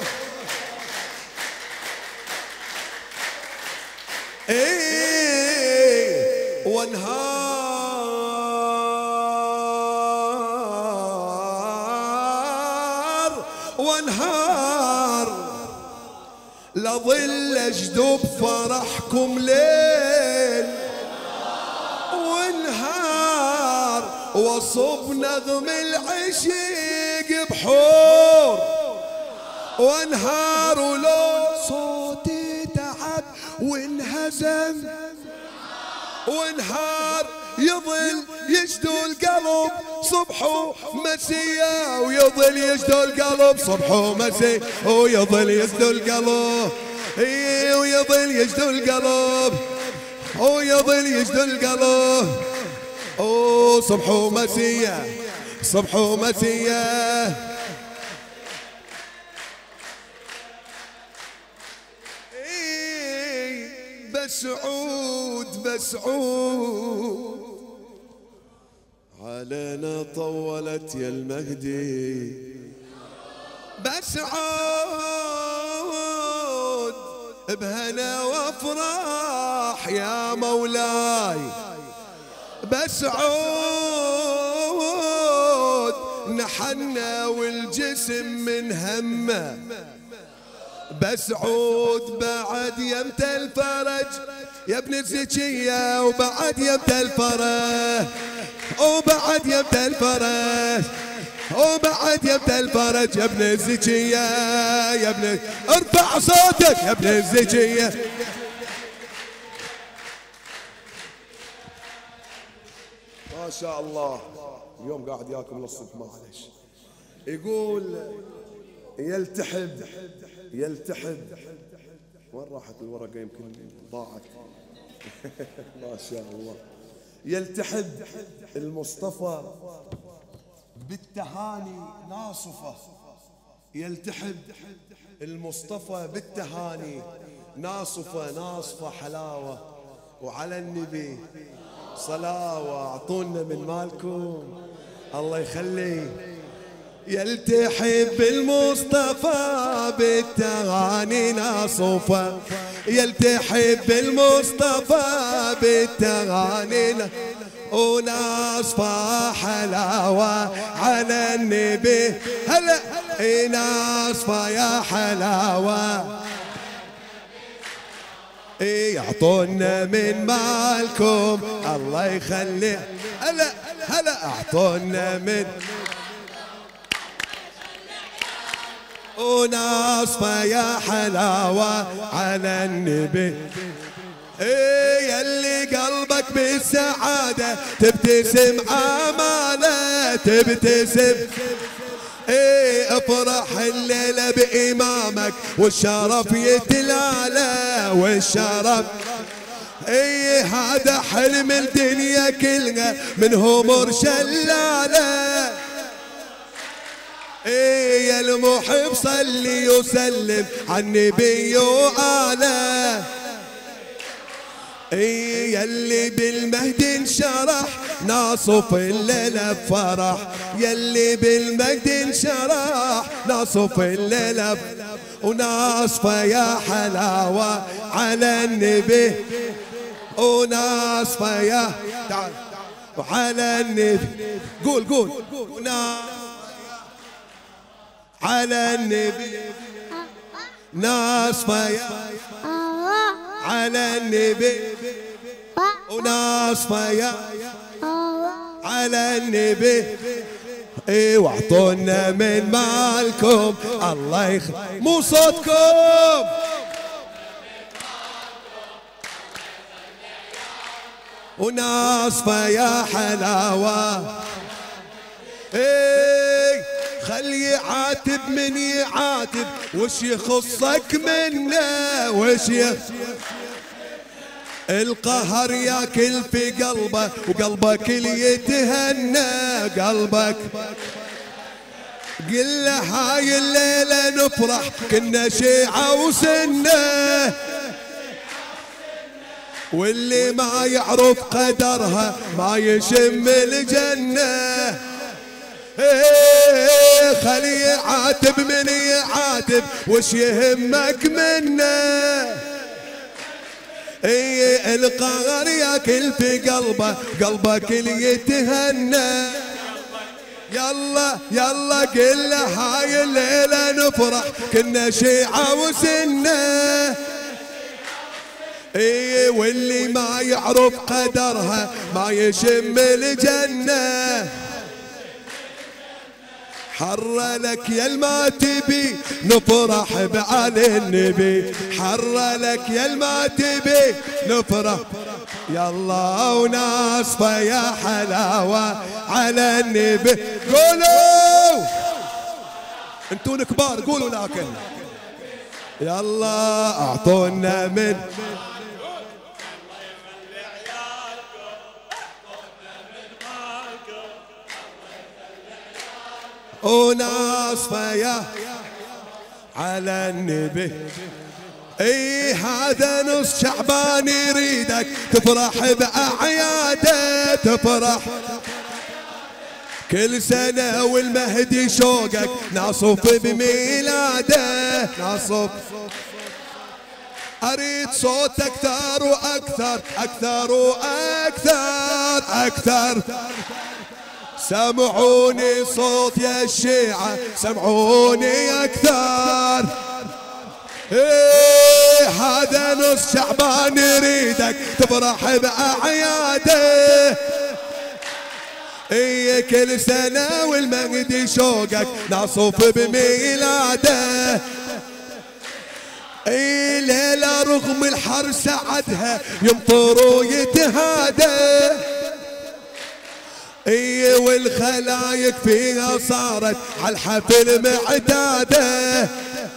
ايه وانهار لظل اجدب فرحكم ليل ونهار وصب نغم العشيق بحور وانهار ولو صوتي تعب وانهزم وانهار يظل يجدو القلب صبح ومسية ويظل يجدو القلب صبح ومسية ويظل يجدو القلب ويظل يجدو القلب ويظل يجدو القلب صبح ومسية صبح ومسية بسعود بسعود علينا طولت يا المهدي بسعود بهنا وافراح يا مولاي بسعود نحنا والجسم من همه بسعود بعد يمت الفرج يا ابن الزكية وبعد يمت الفرج وبعد يمت الفرج وبعد يمت الفرج يا ابن الزكية يا ابن ارفع صوتك يا ابن الزكية ما شاء الله اليوم قاعد ياكل نص معلش يقول يلتحب وين راحت الورقة يمكن ضاعت ما شاء الله يلتحب المصطفى بالتهاني ناصفة يلتحب المصطفى بالتهاني ناصفة حلاوة وعلى النبي صلاوة اعطونا من مالكم الله يخلي يلتحب المصطفى بالتهاني ناصفة يلتحب المصطفى بالتهاني وناصفة حلاوة على النبي هلا ناصفة يا حلاوة يعطونا من مالكم الله يخلي هلا اعطونا من وناصفة يا حلاوة على النبي يلي قلبك بالسعادة تبتسم عمالة تبتسم افرح الليلة بإمامك والشرف يتلالى والشرف هذا حلم الدنيا كلها من همر شلالة يا المحب صلي وسلم على النبي وآله يلي بالمهد انشرح ناصف الليلة بفرح يلي بالمجد انشرح ناصف الليلة وناصفة يا حلاوة على النبي وناصفة يا تعال وعلى النبي قول على النبي ناصفة يا على النبي وناصفة يا على النبي واعطونا من مالكم الله مو صوتكم وناصفة يا حلاوة ايه خلي يعاتب من يعاتب، وش يخصك منه وش القهر ياكل في قلبه وقلبك اللي يتهنى قلبك. قل له هاي الليلة نفرح كنا شيعة وسنة، واللي ما يعرف قدرها ما يشم الجنة. خلي يعاتب من يعاتب، وش يهمك منه؟ القهر ياكل في قلبه قلبك اللي يتهنى. يلا يلا قل له هاي الليلة نفرح كنا شيعة وسنة، واللي ما يعرف قدرها ما يشم الجنة. حر لك يا الما تبي نفرح بعلي النبي، حر لك يا الما تبي نفرح. يلا وناصفة يا حلاوة على النبي. قولوا انتون كبار قولوا، لكن يلا اعطونا من وناصفة يا على النبي. اي هذا نص شعبان يريدك تفرح بأعياده، تفرح كل سنة والمهدي شوقك ناصف بميلاده، ناصف. أريد صوت أكثر وأكثر أكثر وأكثر أكثر. سمعوني صوت يا الشيعة سمعوني أكثر. هذا نص شعبان يريدك تفرح بأعياده، كل سنة والمهدي شوقك ناصف بميلاده. ليلة رغم الحر سعدها يمطر ويتهادى، والخلايق فيها صارت عالحفل معتادة.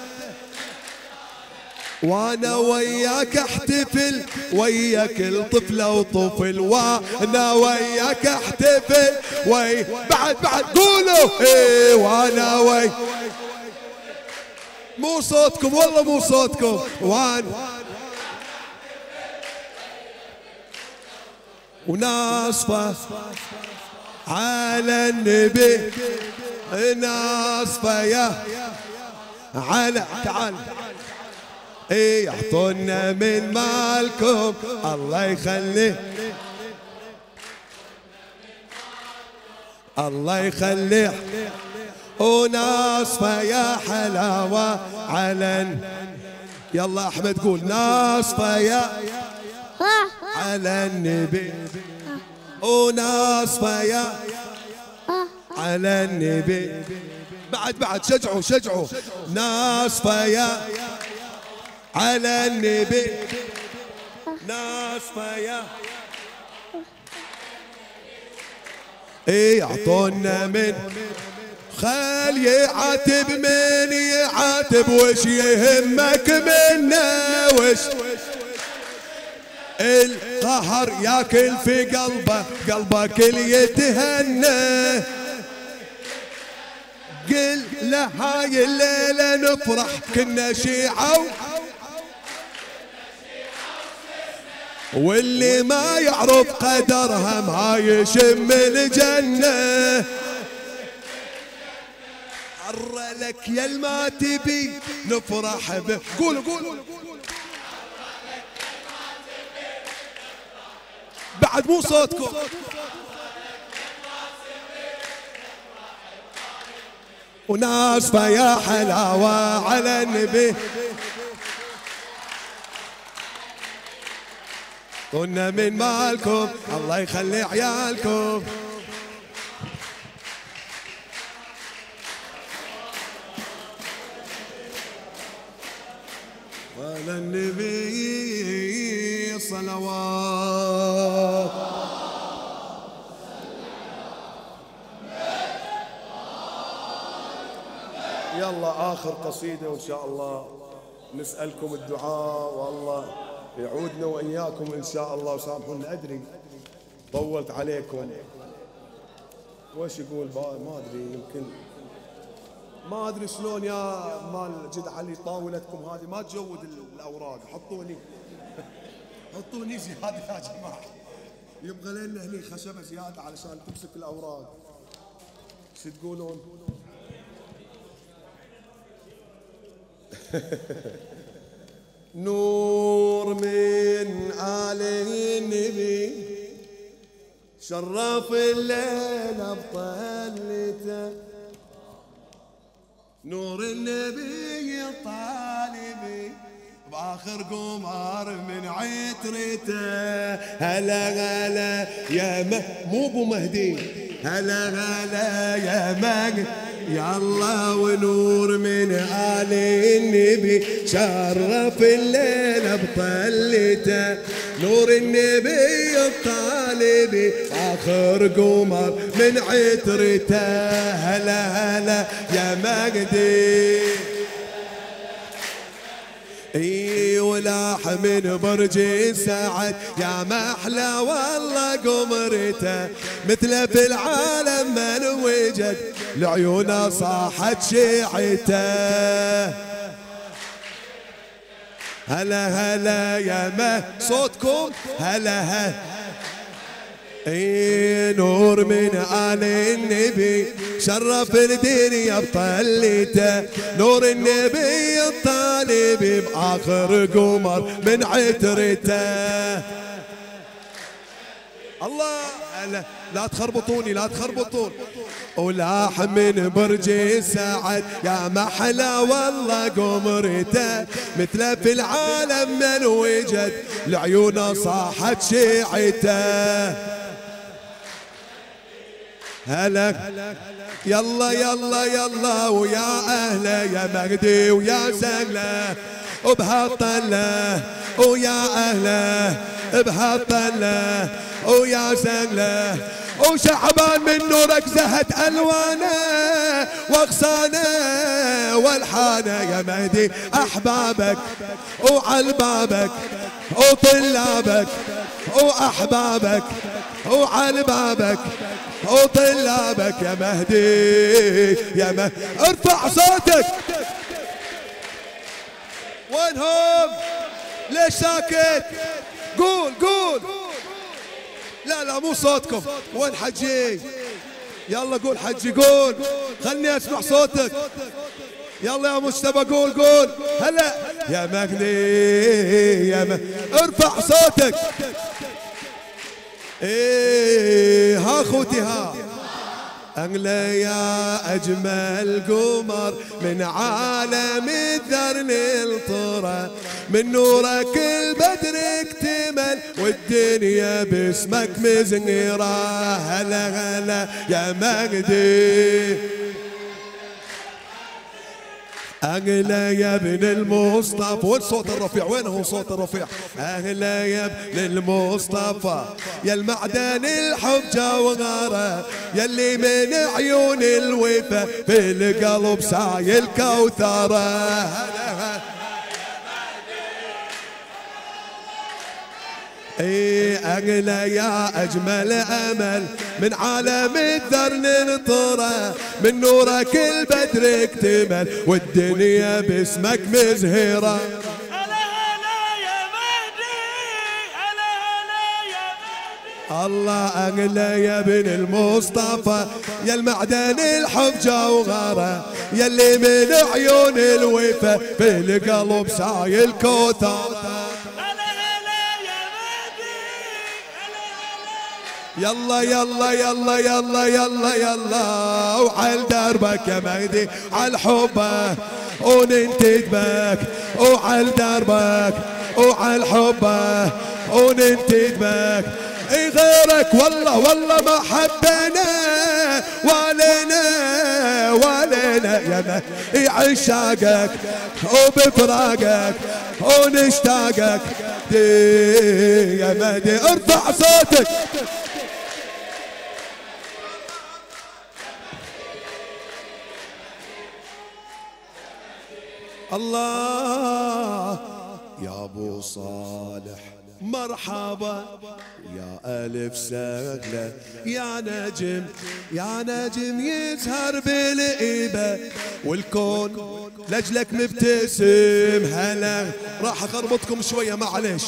وانا وياك احتفل وياك الطفلة وطفل، وانا وياك احتفل بعد قولوا وانا وياك. مو صوتكم والله مو صوتكم. وناصفة على النبي، ناصفة يا على تعال. اعطونا من مالكم الله يخليه الله يخليه. وناصفة يا حلاوة على يلا احمد قول ناصفة يا على النبي، وناصفة يا على النبي. بعد شجعوا ناصفة يا على النبي، ناصفة يا اعطونا من خال يعاتب من يعاتب، وش يهمك منا وش القهر ياكل في قلبه قلبك اللي يتهنى. قل له هاي الليلة نفرح كنا شيعة، واللي ما يعرف قدرها ما يشم الجنة. حر لك يا الما تبي نفرح به. قولوا بعد مو صوتكم. وناصفة يا حلاوة على النبي، قلنا من مالكم الله يخلي عيالكم. على النبي صلوات. يلا آخر قصيدة وإن شاء الله نسألكم الدعاء والله يعودنا وإياكم إن شاء الله. وسامحونا أدري طولت عليكم. وش يقول ما أدري يمكن ما أدري شلون يا مال جد علي طاولتكم هذه ما تجود الأوراق. حطوني زيادة يا جماعة. يبغى لنا هني خشبة زيادة علشان تمسك الأوراق. شو تقولون؟ نور من آل النبي شرف الليل بطلته. نور النبي الطالبي بآخر قمر من عطرته. هلا هلا يا مو ابو مهدي. هلا هلا يا مهدي يلا. ونور من آل النبي شرف الليل بطلته. نور النبي الطالبي آخر قمر من عطرته. هلا هلا يا مجدي. اي ولاح من برج السعد يا محلى والله قمرته. مثله في العالم من وجد لعيونه صاحت شيعته. هلا هلا يا ما صوتكم. هلا هلا اي نور من آل النبي شرف الدنيا بطلته. نور النبي الطالب بآخر قمر من عطرته. الله لا تخربطوني لا تخربطون. ولاح من برج السعد يا محلى والله قمرته. مثله في العالم من وجد لعيونه صاحت شيعته. هلا يلا يلا يلا ويا أهله يا مجدي ويا سهله وبهالطله. ويا أهله بهالطله ويا سهله. وشعبان من نورك زهت ألوانه واغصانه والحانه. يا مهدي أحبابك وعلبابك وطلابك وأحبابك وعلبابك وطلابك. يا مهدي يا مهدي ارفع صوتك. وينهم؟ ليش ساكت؟ قول قول. لا مو صوتكم. وين حجي؟ يلا قول حجي قول. خلني اسمع صوتك. يلا يا مجتبى قول. هلا يا مهدي يا مهدي ارفع صوتك. ايه ها اخوتي ها. أغلى يا أجمل قمر من عالم الذر للطرى. من نورك البدر اكتمل والدنيا باسمك مزنيرة. هلا هلا يا مجدي. أغلى يا ابن المصطفى. وين صوت الرفيع؟ وين هو صوت الرفيع؟ أغلى يا ابن المصطفى يا المعدن الحب جوهره. يلي من عيون الوفا في القلب سايل كوثره. ايه أغلى يا أجمل أمل من عالم الذر ننطره. من نورك البدر اكتمل والدنيا باسمك مزهرة. الله أغلى يا ابن المصطفى يا المعدن الحب جوهره. يلي من عيون الوفا في القلب سايل كوثره. يلا يلا يلا يلا يلا يلا وعلى دربك يا مهدي على حبه وننتج بك. وعلى دربك وعلى حبه وننتج بك. غيرك والله ما حبنا ولنا يا مهدي عشاقك وبفراقك ونشتاقك. يا مهدي ارفع صوتك. الله يا ابو صالح مرحبا يا ألف سهلة يا نجم يا نجم يزهر بالإيبة والكون لجلك مبتسم. هلا راح أخربطكم شوية معلش.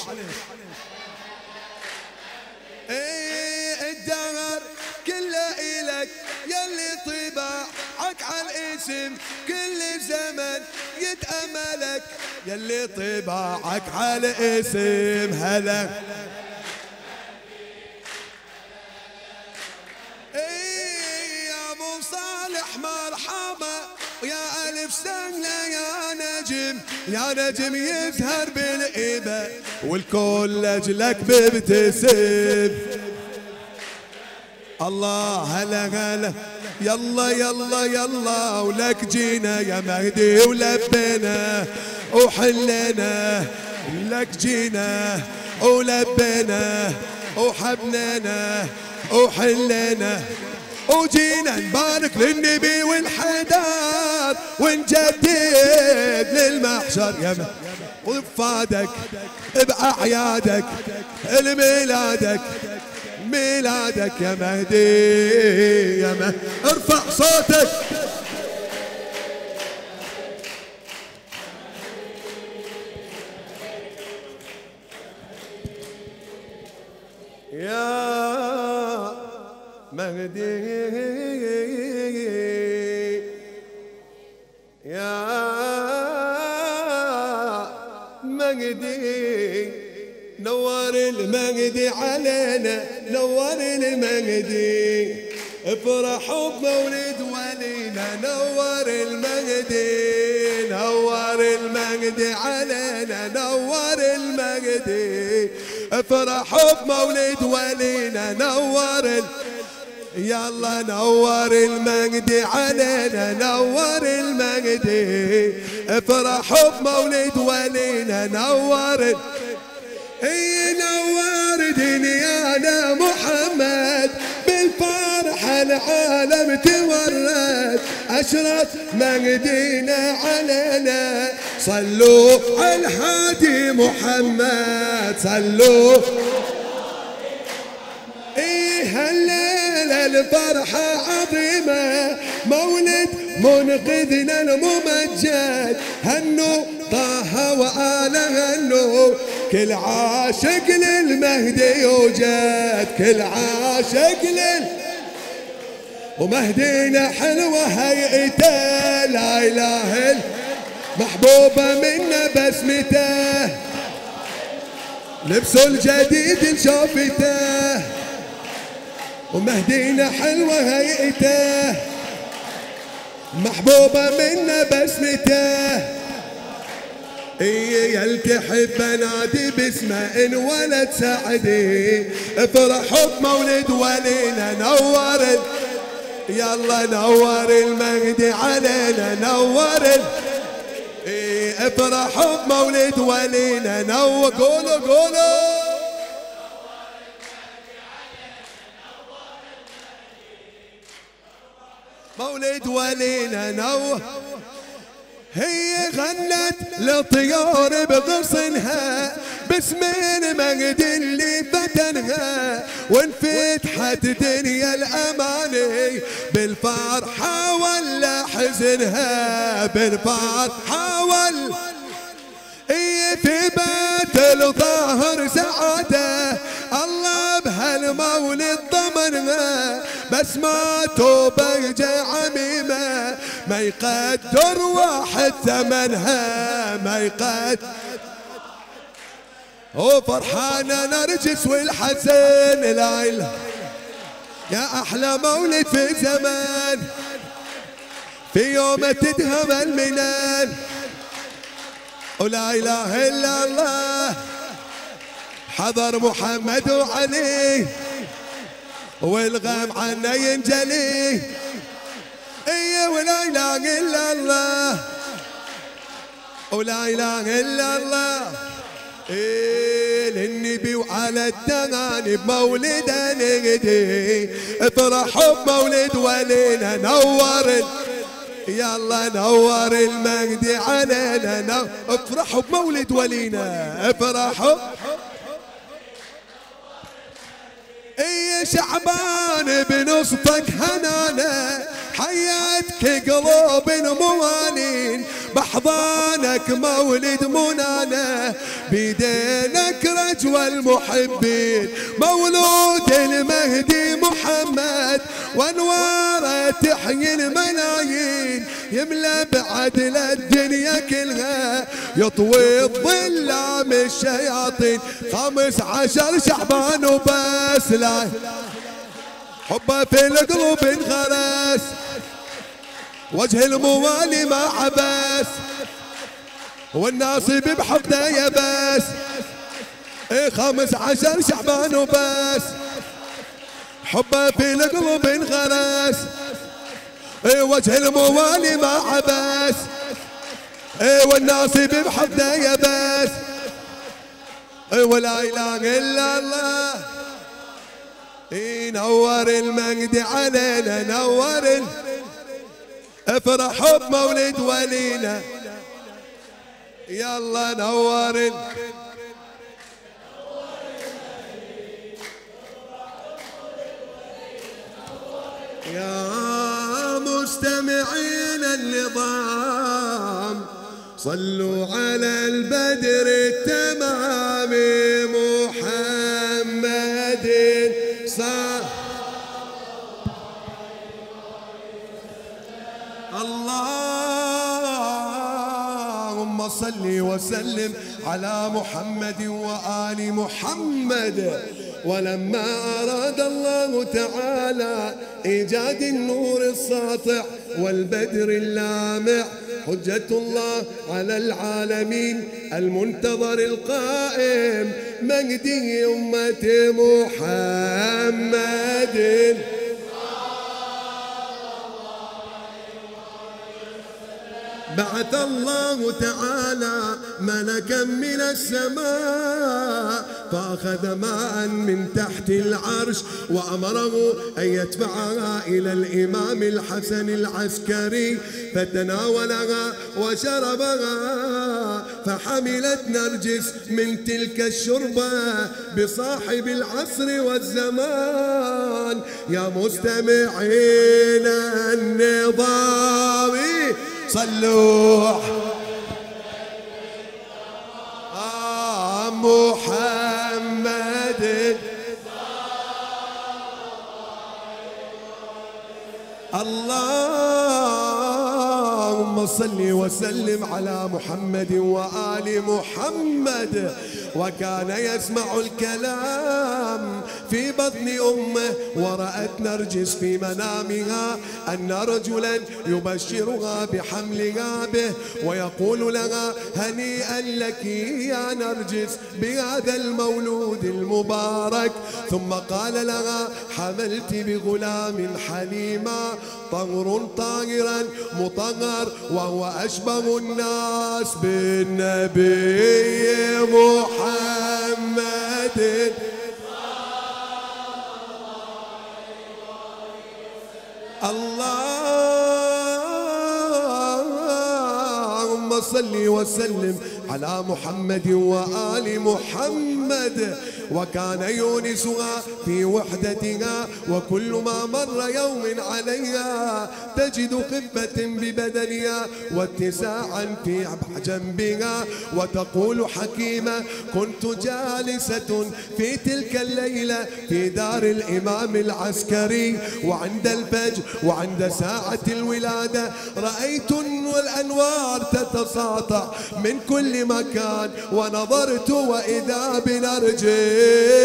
الدهر كله إلك يلي طباعك على الاسم كل زمن يتأملك يلي طباعك على الاسم. هلا يا ابو صالح مرحبا يا ألف سنة يا نجم يا نجم يزهر بالإيبة والكل لجلك ببتسم. الله هلا هلا يلا يلا يلا ولك جينا يا مهدي ولبينا وحلينا لك جينا ولبينا وحبنينا وحلينا وجينا نبارك للنبي والحدار ونجدد للمحشر يا وفادك بأعيادك الميلادك ميلادك يا مهدي يا مهدي. ارفع صوتك يا مهدي يا مهدي نور المهدي علينا نور المهدي افرحوا بمولد ولينا نور المهدي نور المهدي علينا نور المهدي افرحوا بمولد ولينا نور يلا نور المهدي علينا نور المهدي افرحوا بمولد ولينا نور نور دنيانا محمد بالفرح العالم تورد أشرف مهدينا علينا صلوا على الهادي محمد صلوا. هالليلة الفرحة عظيمة مولد منقذنا الممجد هنوا طه وآله هنوا كل عاشق للمهدي يوجد كل عاشق ومهدينا حلوة هيئته لا إله محبوبة منا بسمته لبسه الجديد شوفته ومهدينا حلوة هيئته محبوبة منا بسمته يلتحف نادي باسمه ان ولد سعدي افرحوا بمولد ولينا نور يلا نور المهدي علينا نور افرحوا بمولد ولينا نور قولوا قولوا مولد ولينا نور. هي غنت للطيور بغصنها باسم المهدي اللي فتنها وانفتحت دنيا الاماني بالفرحه ولا حزنها بالفرحه ولا في بيت الظاهر سعاده الله بهالمولد ضمنها بس ما توبه عميمه ما يقدر واحد ثمنها ما يقدر. وفرحانه نرجس والحسن لا اله يا احلى مولد في زمان في يوم تدهم المنان ولا اله الا الله حضر محمد وعلي والغم عنا ينجلي ايه ولا اله الا الله ولا اله الا الله إيه للنبي وعلى التغاني بمولد نهدي افرحوا بمولد ولينا نور يلا نور المهدي علينا، افرحوا بمولد ولينا، افرحوا. اي شعبان بنصفك هنانا، حياتك قلوب موالين، بحضانك مولد منانا، بيدينك رجوى المحبين، مولود المهدي محمد، وانواره تحيي الملايين، يملى بعدل الدنيا كلها، يطوي الظلام الشياطين. 15 شعبان وبس، لا حبه في القلوب انغرس، وجه الموالي ما عبس، والناصب بحقده يبس. 15 شعبان وبس، حبه في القلوب انغرس، وجه الموالي ما عبس، والناصب بحقده يبس. ولا اله الا الله، نور المجد علينا، نور افرحوا بمولد ولينا، يلا نور يا مستمعين النظام، صلوا على البدر التمام محمد اللهم صل وسلم على محمد وآل محمد. ولما أراد الله تعالى إيجاد النور الساطع والبدر اللامع، حجة الله على العالمين المنتظر القائم، مهدي أمة محمد. بعث الله تعالى ملكا من السماء، فأخذ ماء من تحت العرش، وأمره أن يدفعها إلى الإمام الحسن العسكري، فتناولها وشربها، فحملت نرجس من تلك الشربة بصاحب العصر والزمان. يا مستمعين النظام، صلوا محمد. اللهم صل وسلم على محمد وآل محمد. وكان يسمع الكلام في بطن أمه، ورأت نرجس في منامها أن رجلا يبشرها بحملها به، ويقول لها هنيئا لك يا نرجس بهذا المولود المبارك. ثم قال لها حملت بغلام حليما، طهر طاهرا مطهر، وهو أشبه الناس بالنبي محمد. اللهم صل وسلم على محمد وآل محمد. وكان يونسها في وحدتها، وكل ما مر يوم عليها تجد خفة ببدنها واتساعا في جنبها، وتقول حكيمة كنت جالسة في تلك الليلة في دار الإمام العسكري، وعند الفجر وعند ساعة الولادة رأيت الأنوار تتساطع من كل مكان، ونظرت وإذا بنرجس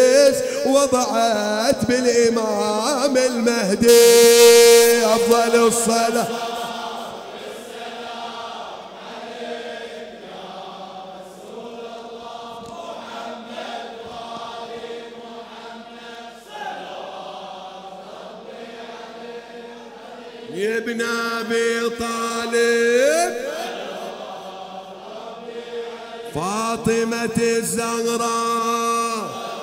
وضعت بالإمام المهدي أفضل الصلاة. يا ابن أبي طالب فاطمة الزهراء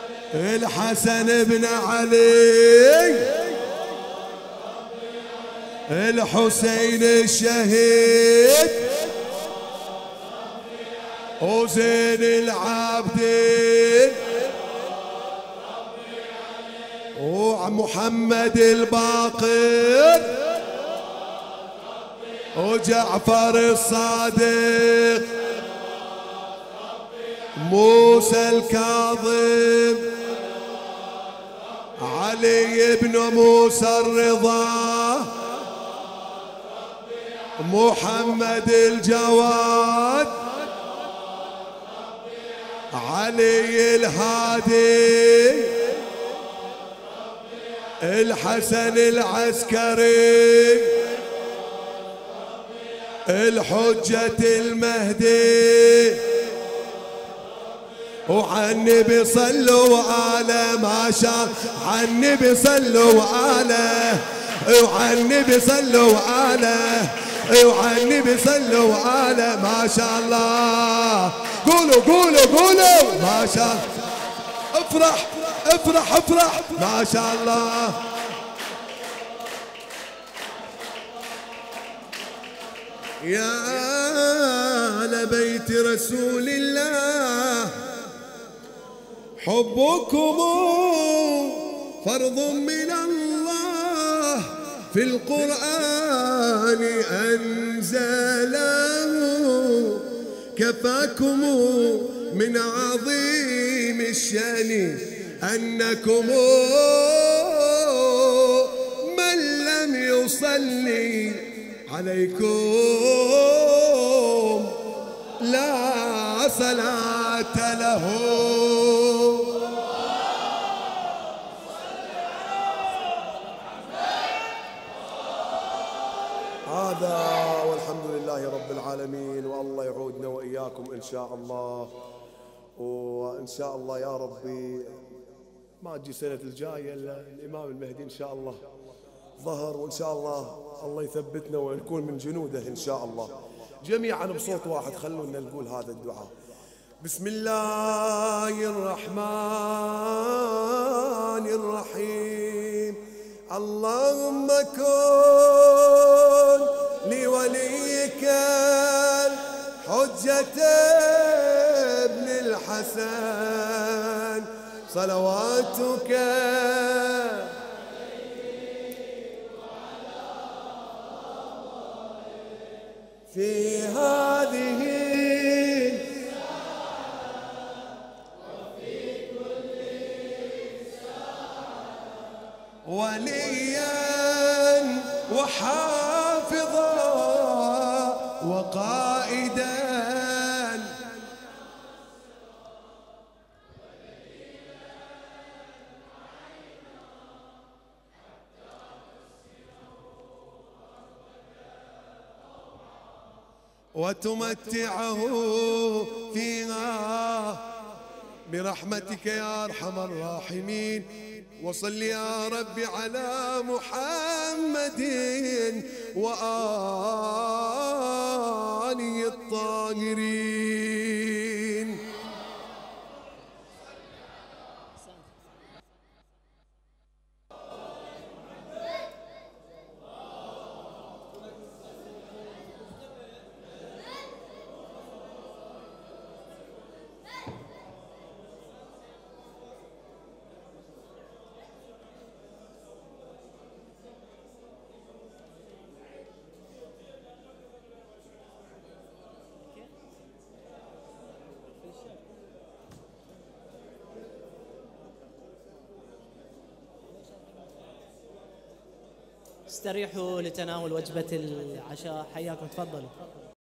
الحسن بن علي الحسين الشهيد وزين العابدين ومحمد الباقر وجعفر الصادق موسى الكاظم علي بن موسى الرضا محمد الجواد علي الهادي الحسن العسكري الحجة المهدي وعنبي صلوا على ما شاء عنبي صلوا على وعنبي صلوا على وعنبي صلوا على ما شاء الله. قولوا قولوا قولوا ما شاء الله. افرح افرح افرح ما شاء الله. يا آل بيت رسول الله حبكم فرض من الله في القرآن أنزله كفاكم من عظيم الشأن أنكم من لم يصلي عليكم لا صلاة له. هذا والحمد لله رب العالمين، والله يعودنا وإياكم إن شاء الله. وإن شاء الله يا ربي ما تجي سنة الجاية إلا الإمام المهدي إن شاء الله ظهر، وإن شاء الله الله يثبتنا ونكون من جنوده إن شاء الله جميعا بصوت واحد. خلونا نقول هذا الدعاء. بسم الله الرحمن الرحيم. اللهم كن لوليك حجة ابن الحسن صلواتك في هذه وفي كل ساعة وليا وحافظا وقائدا وتمتعه فيها برحمتك يا أرحم الراحمين. وصل يا رب على محمد وآله الطاهرين. استريحوا لتناول وجبة العشاء، حياكم، تفضلوا.